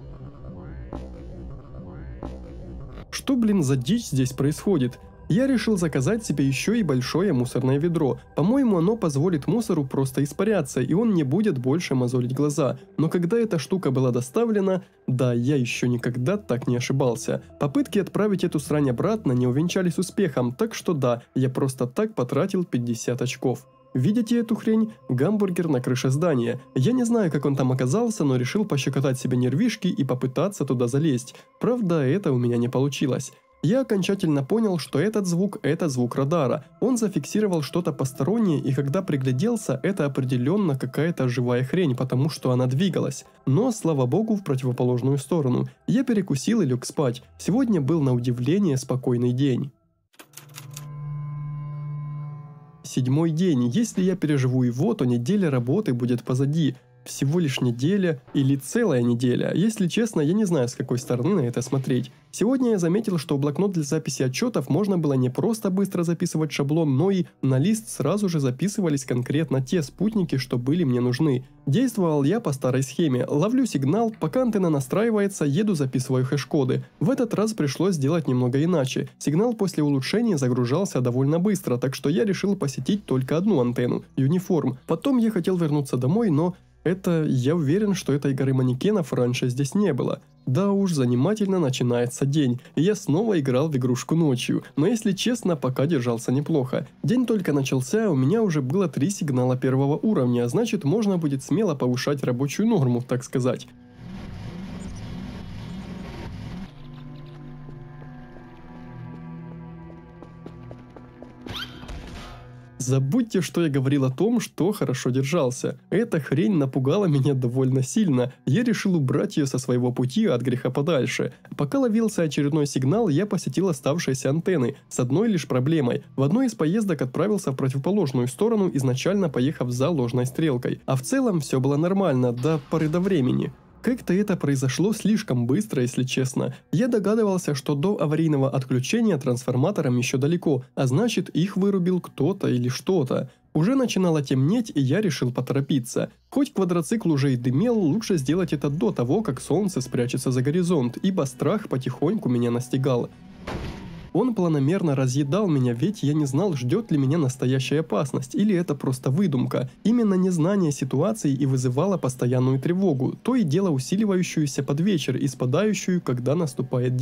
Что, блин, за дичь здесь происходит? Я решил заказать себе еще и большое мусорное ведро. По-моему, оно позволит мусору просто испаряться, и он не будет больше мозолить глаза. Но когда эта штука была доставлена, да, я еще никогда так не ошибался. Попытки отправить эту срань обратно не увенчались успехом, так что да, я просто так потратил пятьдесят очков. Видите эту хрень? Гамбургер на крыше здания. Я не знаю, как он там оказался, но решил пощекотать себе нервишки и попытаться туда залезть. Правда, это у меня не получилось. Я окончательно понял, что этот звук – это звук радара. Он зафиксировал что-то постороннее, и когда пригляделся, это определенно какая-то живая хрень, потому что она двигалась. Но, слава богу, в противоположную сторону. Я перекусил и лег спать. Сегодня был на удивление спокойный день. Седьмой день. Если я переживу его, то неделя работы будет позади. Всего лишь неделя или целая неделя. Если честно, я не знаю, с какой стороны на это смотреть. Сегодня я заметил, что в блокнот для записи отчетов можно было не просто быстро записывать шаблон, но и на лист сразу же записывались конкретно те спутники, что были мне нужны. Действовал я по старой схеме. Ловлю сигнал, пока антенна настраивается, еду записываю хэш-коды. В этот раз пришлось сделать немного иначе. Сигнал после улучшения загружался довольно быстро, так что я решил посетить только одну антенну – Юниформ. Потом я хотел вернуться домой, но... Это, я уверен, что этой горы манекенов раньше здесь не было. Да уж, занимательно начинается день, и я снова играл в игрушку ночью, но если честно, пока держался неплохо. День только начался, у меня уже было три сигнала первого уровня, значит можно будет смело повышать рабочую норму, так сказать. Забудьте, что я говорил о том, что хорошо держался. Эта хрень напугала меня довольно сильно. Я решил убрать ее со своего пути от греха подальше. Пока ловился очередной сигнал, я посетил оставшиеся антенны, с одной лишь проблемой. В одной из поездок отправился в противоположную сторону, изначально поехав за ложной стрелкой. А в целом все было нормально, до поры до времени. Как-то это произошло слишком быстро, если честно. Я догадывался, что до аварийного отключения трансформаторам еще далеко, а значит их вырубил кто-то или что-то. Уже начинало темнеть, и я решил поторопиться. Хоть квадроцикл уже и дымел, лучше сделать это до того, как солнце спрячется за горизонт, ибо страх потихоньку меня настигал. Он планомерно разъедал меня, ведь я не знал, ждет ли меня настоящая опасность, или это просто выдумка. Именно незнание ситуации и вызывало постоянную тревогу, то и дело усиливающуюся под вечер и спадающую, когда наступает день.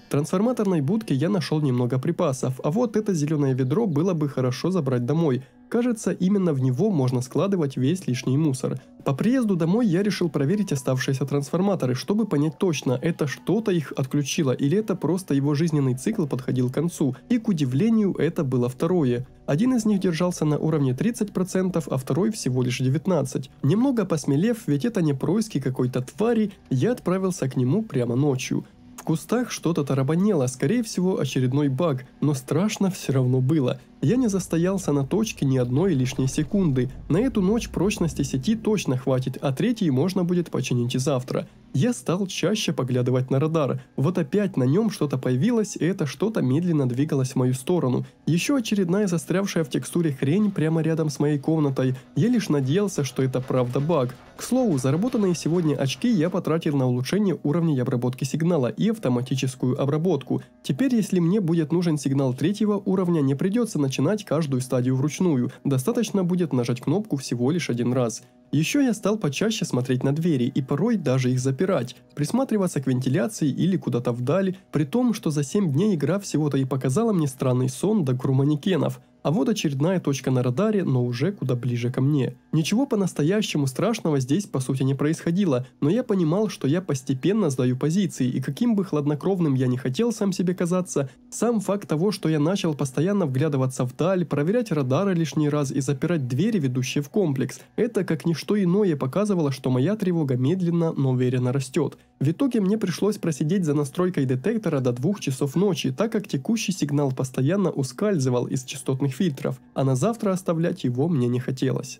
В трансформаторной будке я нашел немного припасов, а вот это зеленое ведро было бы хорошо забрать домой. Кажется, именно в него можно складывать весь лишний мусор. По приезду домой я решил проверить оставшиеся трансформаторы, чтобы понять точно, это что-то их отключило или это просто его жизненный цикл подходил к концу. И к удивлению, это было второе. Один из них держался на уровне тридцать процентов, а второй всего лишь девятнадцать процентов. Немного посмелев, ведь это не происки какой-то твари, я отправился к нему прямо ночью. В кустах что-то тарабанело, скорее всего очередной баг, но страшно все равно было. Я не застоялся на точке ни одной лишней секунды. На эту ночь прочности сети точно хватит, а третий можно будет починить и завтра. Я стал чаще поглядывать на радар. Вот опять на нем что-то появилось, и это что-то медленно двигалось в мою сторону. Еще очередная застрявшая в текстуре хрень прямо рядом с моей комнатой. Я лишь надеялся, что это правда баг. К слову, заработанные сегодня очки я потратил на улучшение уровней обработки сигнала и автоматическую обработку. Теперь, если мне будет нужен сигнал третьего уровня, не придется начинать каждую стадию вручную. Достаточно будет нажать кнопку всего лишь один раз. Еще я стал почаще смотреть на двери и порой даже их запирать, присматриваться к вентиляции или куда-то вдали, при том, что за семь дней игра всего-то и показала мне странный сон до гру манекенов. А вот очередная точка на радаре, но уже куда ближе ко мне. Ничего по-настоящему страшного здесь по сути не происходило, но я понимал, что я постепенно сдаю позиции, и каким бы хладнокровным я не хотел сам себе казаться, сам факт того, что я начал постоянно вглядываться вдаль, проверять радары лишний раз и запирать двери, ведущие в комплекс, это как ничто иное показывало, что моя тревога медленно, но уверенно растет. В итоге мне пришлось просидеть за настройкой детектора до двух часов ночи, так как текущий сигнал постоянно ускальзывал из частотных фильтров, а на завтра оставлять его мне не хотелось.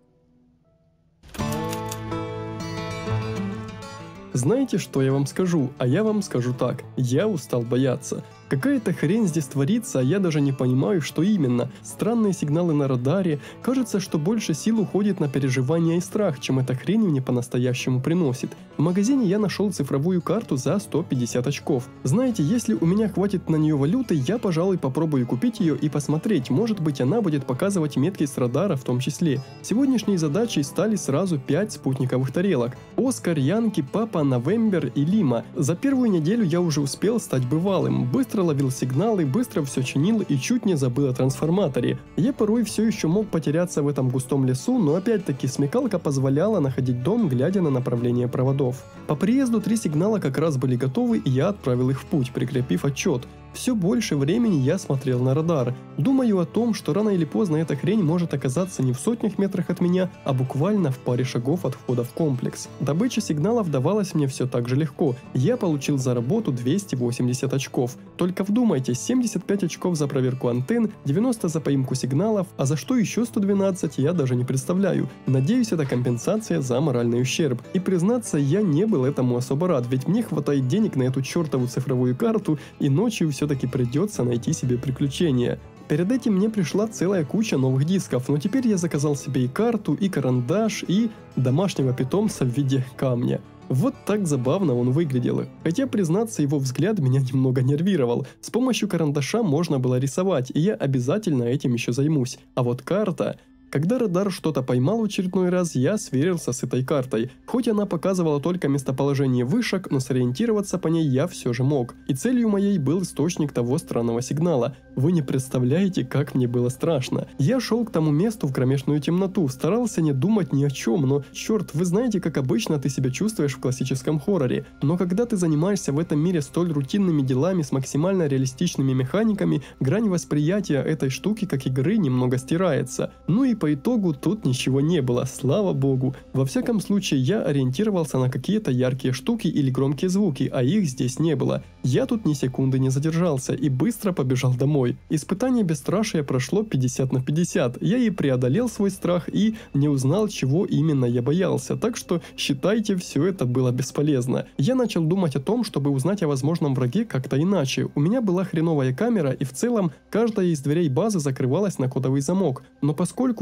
Знаете, что я вам скажу? А я вам скажу так. Я устал бояться. Какая-то хрень здесь творится, а я даже не понимаю, что именно. Странные сигналы на радаре. Кажется, что больше сил уходит на переживание и страх, чем эта хрень мне по-настоящему приносит. В магазине я нашел цифровую карту за сто пятьдесят очков. Знаете, если у меня хватит на нее валюты, я, пожалуй, попробую купить ее и посмотреть. Может быть, она будет показывать метки с радара в том числе. Сегодняшней задачей стали сразу пять спутниковых тарелок. Оскар, Янки, Папа, Новембер и Лима. За первую неделю я уже успел стать бывалым. Быстро ловил сигналы, быстро все чинил и чуть не забыл о трансформаторе. Я порой все еще мог потеряться в этом густом лесу, но опять-таки смекалка позволяла находить дом, глядя на направление проводов. По приезду три сигнала как раз были готовы, и я отправил их в путь, прикрепив отчет. Все больше времени я смотрел на радар. Думаю о том, что рано или поздно эта хрень может оказаться не в сотнях метрах от меня, а буквально в паре шагов от входа в комплекс. Добыча сигналов давалась мне все так же легко. Я получил за работу двести восемьдесят очков. Только вдумайтесь, семьдесят пять очков за проверку антенн, девяносто за поимку сигналов, а за что еще сто двенадцать, я даже не представляю. Надеюсь, это компенсация за моральный ущерб. И признаться, я не был этому особо рад, ведь мне хватает денег на эту чертову цифровую карту, и ночью все-таки придется найти себе приключения. Перед этим мне пришла целая куча новых дисков, но теперь я заказал себе и карту, и карандаш, и домашнего питомца в виде камня. Вот так забавно он выглядел. Хотя, признаться, его взгляд меня немного нервировал. С помощью карандаша можно было рисовать, и я обязательно этим еще займусь. А вот карта... Когда радар что-то поймал в очередной раз, я сверился с этой картой. Хоть она показывала только местоположение вышек, но сориентироваться по ней я все же мог. И целью моей был источник того странного сигнала. Вы не представляете, как мне было страшно. Я шел к тому месту в кромешную темноту, старался не думать ни о чем, но, черт, вы знаете, как обычно ты себя чувствуешь в классическом хорроре. Но когда ты занимаешься в этом мире столь рутинными делами с максимально реалистичными механиками, грань восприятия этой штуки как игры немного стирается. Ну и по итогу тут ничего не было, слава богу. Во всяком случае, я ориентировался на какие-то яркие штуки или громкие звуки, а их здесь не было. Я тут ни секунды не задержался и быстро побежал домой. Испытание бесстрашия прошло пятьдесят на пятьдесят. Я и преодолел свой страх и не узнал, чего именно я боялся, так что считайте, все это было бесполезно. Я начал думать о том, чтобы узнать о возможном враге как-то иначе. У меня была хреновая камера, и в целом каждая из дверей базы закрывалась на кодовый замок, но поскольку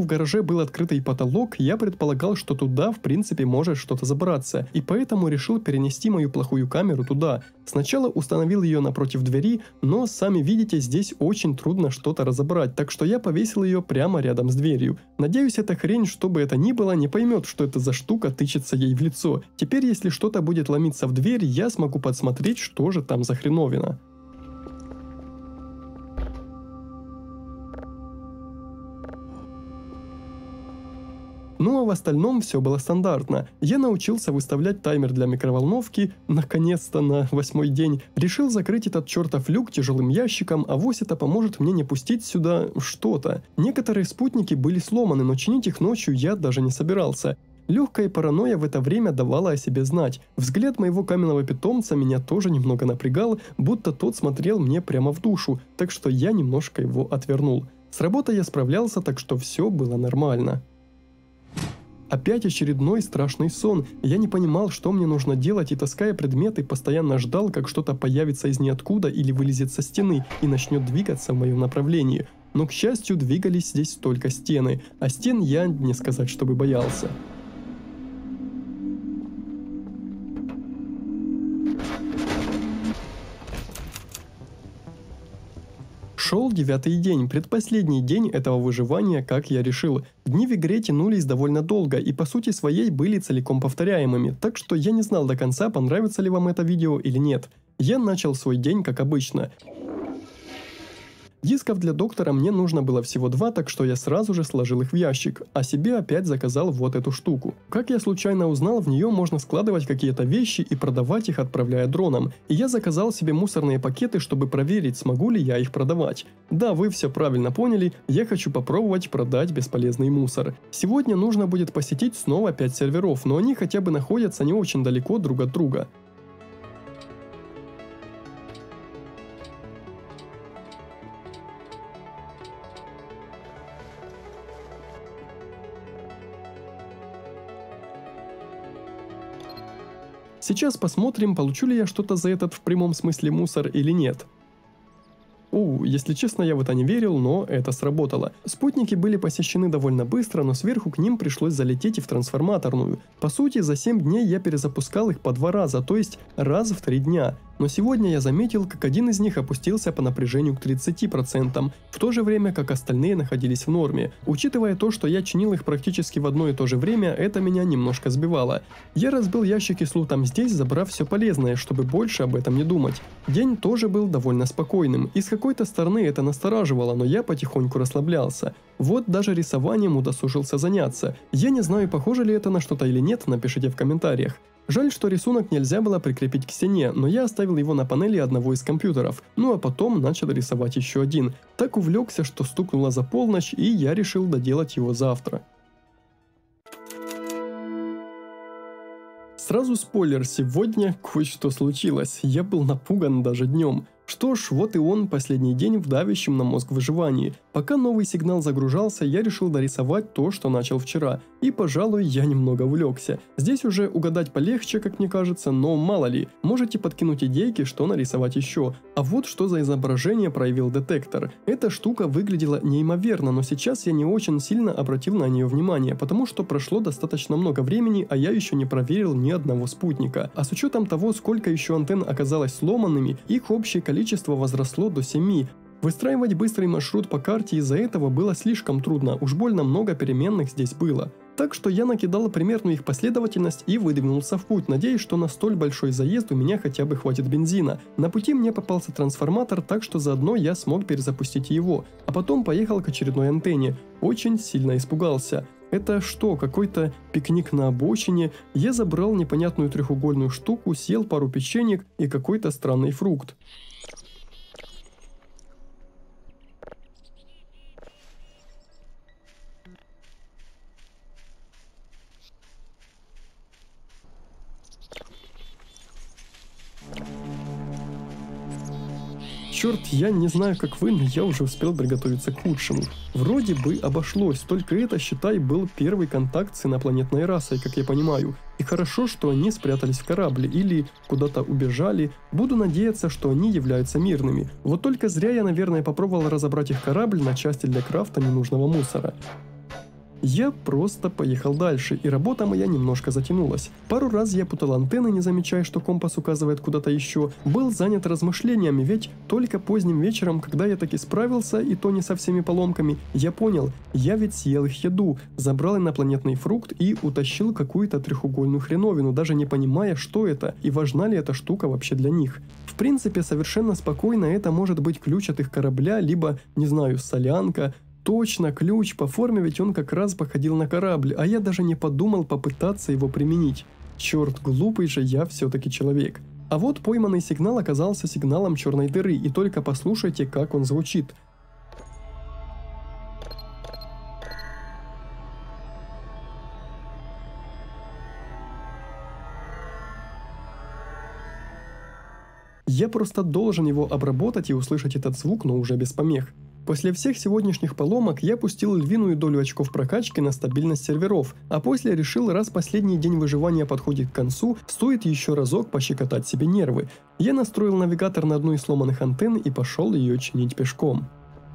в гараже был открытый потолок, я предполагал, что туда в принципе может что-то забраться, и поэтому решил перенести мою плохую камеру туда. Сначала установил ее напротив двери, но сами видите, здесь очень трудно что-то разобрать, так что я повесил ее прямо рядом с дверью. Надеюсь, эта хрень, что бы это ни было, не поймет, что это за штука тычется ей в лицо. Теперь, если что-то будет ломиться в дверь, я смогу подсмотреть, что же там за хреновина. Ну а в остальном все было стандартно. Я научился выставлять таймер для микроволновки, наконец-то на восьмой день. Решил закрыть этот чертов люк тяжелым ящиком, а вось это поможет мне не пустить сюда что-то. Некоторые спутники были сломаны, но чинить их ночью я даже не собирался. Легкая паранойя в это время давала о себе знать. Взгляд моего каменного питомца меня тоже немного напрягал, будто тот смотрел мне прямо в душу, так что я немножко его отвернул. С работой я справлялся, так что все было нормально. Опять очередной страшный сон. Я не понимал, что мне нужно делать, и таская предметы, постоянно ждал, как что-то появится из ниоткуда или вылезет со стены и начнет двигаться в моем направлении. Но, к счастью, двигались здесь только стены, а стен я не сказать, чтобы боялся. Шел девятый день, предпоследний день этого выживания, как я решил. Дни в игре тянулись довольно долго и по сути своей были целиком повторяемыми, так что я не знал до конца, понравится ли вам это видео или нет. Я начал свой день как обычно. Дисков для доктора мне нужно было всего два, так что я сразу же сложил их в ящик, а себе опять заказал вот эту штуку. Как я случайно узнал, в нее можно складывать какие-то вещи и продавать их, отправляя дроном. И я заказал себе мусорные пакеты, чтобы проверить, смогу ли я их продавать. Да, вы все правильно поняли, я хочу попробовать продать бесполезный мусор. Сегодня нужно будет посетить снова пять серверов, но они хотя бы находятся не очень далеко друг от друга. Сейчас посмотрим, получу ли я что-то за этот в прямом смысле мусор или нет. О, если честно, я в это не верил, но это сработало. Спутники были посещены довольно быстро, но сверху к ним пришлось залететь и в трансформаторную. По сути, за семь дней я перезапускал их по два раза, то есть раз в три дня. Но сегодня я заметил, как один из них опустился по напряжению к тридцати процентам, в то же время как остальные находились в норме. Учитывая то, что я чинил их практически в одно и то же время, это меня немножко сбивало. Я разбил ящики с лутом здесь, забрав все полезное, чтобы больше об этом не думать. День тоже был довольно спокойным, и с какой-то стороны это настораживало, но я потихоньку расслаблялся. Вот даже рисованием удосужился заняться. Я не знаю, похоже ли это на что-то или нет, напишите в комментариях. Жаль, что рисунок нельзя было прикрепить к стене, но я оставил его на панели одного из компьютеров, ну а потом начал рисовать еще один. Так увлекся, что стукнуло за полночь, и я решил доделать его завтра. Сразу спойлер, сегодня кое-что случилось, я был напуган даже днем. Что ж, вот и он, последний день в давящем на мозг выживании. Пока новый сигнал загружался, я решил дорисовать то, что начал вчера. И, пожалуй, я немного увлекся. Здесь уже угадать полегче, как мне кажется, но мало ли. Можете подкинуть идейки, что нарисовать еще. А вот что за изображение проявил детектор. Эта штука выглядела неимоверно, но сейчас я не очень сильно обратил на нее внимание, потому что прошло достаточно много времени, а я еще не проверил ни одного спутника. А с учетом того, сколько еще антенн оказалось сломанными, их общее количество Количество возросло до семи. Выстраивать быстрый маршрут по карте из-за этого было слишком трудно, уж больно много переменных здесь было. Так что я накидал примерную их последовательность и выдвинулся в путь, надеясь, что на столь большой заезд у меня хотя бы хватит бензина. На пути мне попался трансформатор, так что заодно я смог перезапустить его, а потом поехал к очередной антенне. Очень сильно испугался. Это что, какой-то пикник на обочине? Я забрал непонятную трехугольную штуку, съел пару печенек и какой-то странный фрукт. Черт, я не знаю, как вы, но я уже успел приготовиться к худшему. Вроде бы обошлось, только это, считай, был первый контакт с инопланетной расой, как я понимаю. И хорошо, что они спрятались в корабле или куда-то убежали. Буду надеяться, что они являются мирными. Вот только зря я, наверное, попробовал разобрать их корабль на части для крафта ненужного мусора. Я просто поехал дальше, и работа моя немножко затянулась. Пару раз я путал антенны, не замечая, что компас указывает куда-то еще. Был занят размышлениями, ведь только поздним вечером, когда я таки справился, и то не со всеми поломками, я понял, я ведь съел их еду, забрал инопланетный фрукт и утащил какую-то трехугольную хреновину, даже не понимая, что это и важна ли эта штука вообще для них. В принципе, совершенно спокойно это может быть ключ от их корабля, либо, не знаю, солянка. Точно, ключ, по форме ведь он как раз походил на корабль, а я даже не подумал попытаться его применить. Черт, глупый же я все-таки человек. А вот пойманный сигнал оказался сигналом черной дыры, и только послушайте, как он звучит. Я просто должен его обработать и услышать этот звук, но уже без помех. После всех сегодняшних поломок я пустил львиную долю очков прокачки на стабильность серверов, а после решил, раз последний день выживания подходит к концу, стоит еще разок пощекотать себе нервы. Я настроил навигатор на одну из сломанных антенн и пошел ее чинить пешком.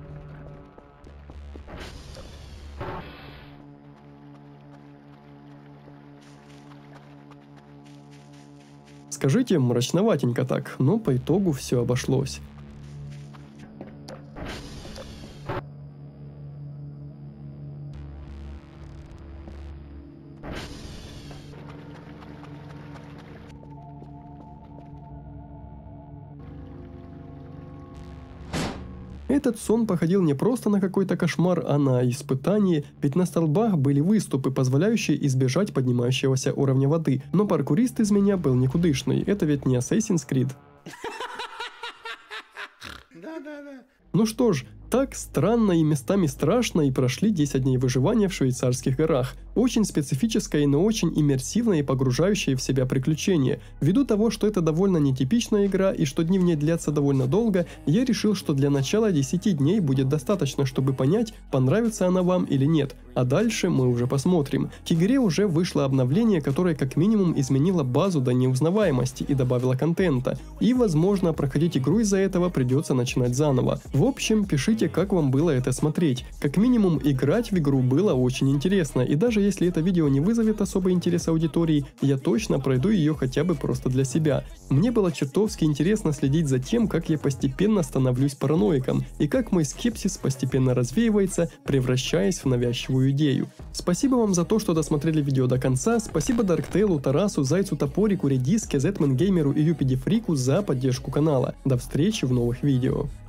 Скажите, мрачноватенько так, но по итогу все обошлось. Этот сон походил не просто на какой-то кошмар, а на испытание, ведь на столбах были выступы, позволяющие избежать поднимающегося уровня воды, но паркурист из меня был никудышный, это ведь не Assassin's Creed. Ну что ж, так странно и местами страшно и прошли десять дней выживания в швейцарских горах. Очень специфическое, но очень иммерсивное и погружающее в себя приключение. Ввиду того, что это довольно нетипичная игра и что дни в ней длятся довольно долго, я решил, что для начала десяти дней будет достаточно, чтобы понять, понравится она вам или нет. А дальше мы уже посмотрим. К игре уже вышло обновление, которое как минимум изменило базу до неузнаваемости и добавило контента. И возможно, проходить игру из-за этого придется начинать заново. В общем, пишите, как вам было это смотреть. Как минимум, играть в игру было очень интересно, и даже если это видео не вызовет особый интерес аудитории, я точно пройду ее хотя бы просто для себя. Мне было чертовски интересно следить за тем, как я постепенно становлюсь параноиком, и как мой скепсис постепенно развеивается, превращаясь в навязчивую идею. Спасибо вам за то, что досмотрели видео до конца, спасибо Дарктейлу, Тарасу, Зайцу Топорику, Редиске, Зетмен Геймеру и Юпиди Фрику за поддержку канала. До встречи в новых видео.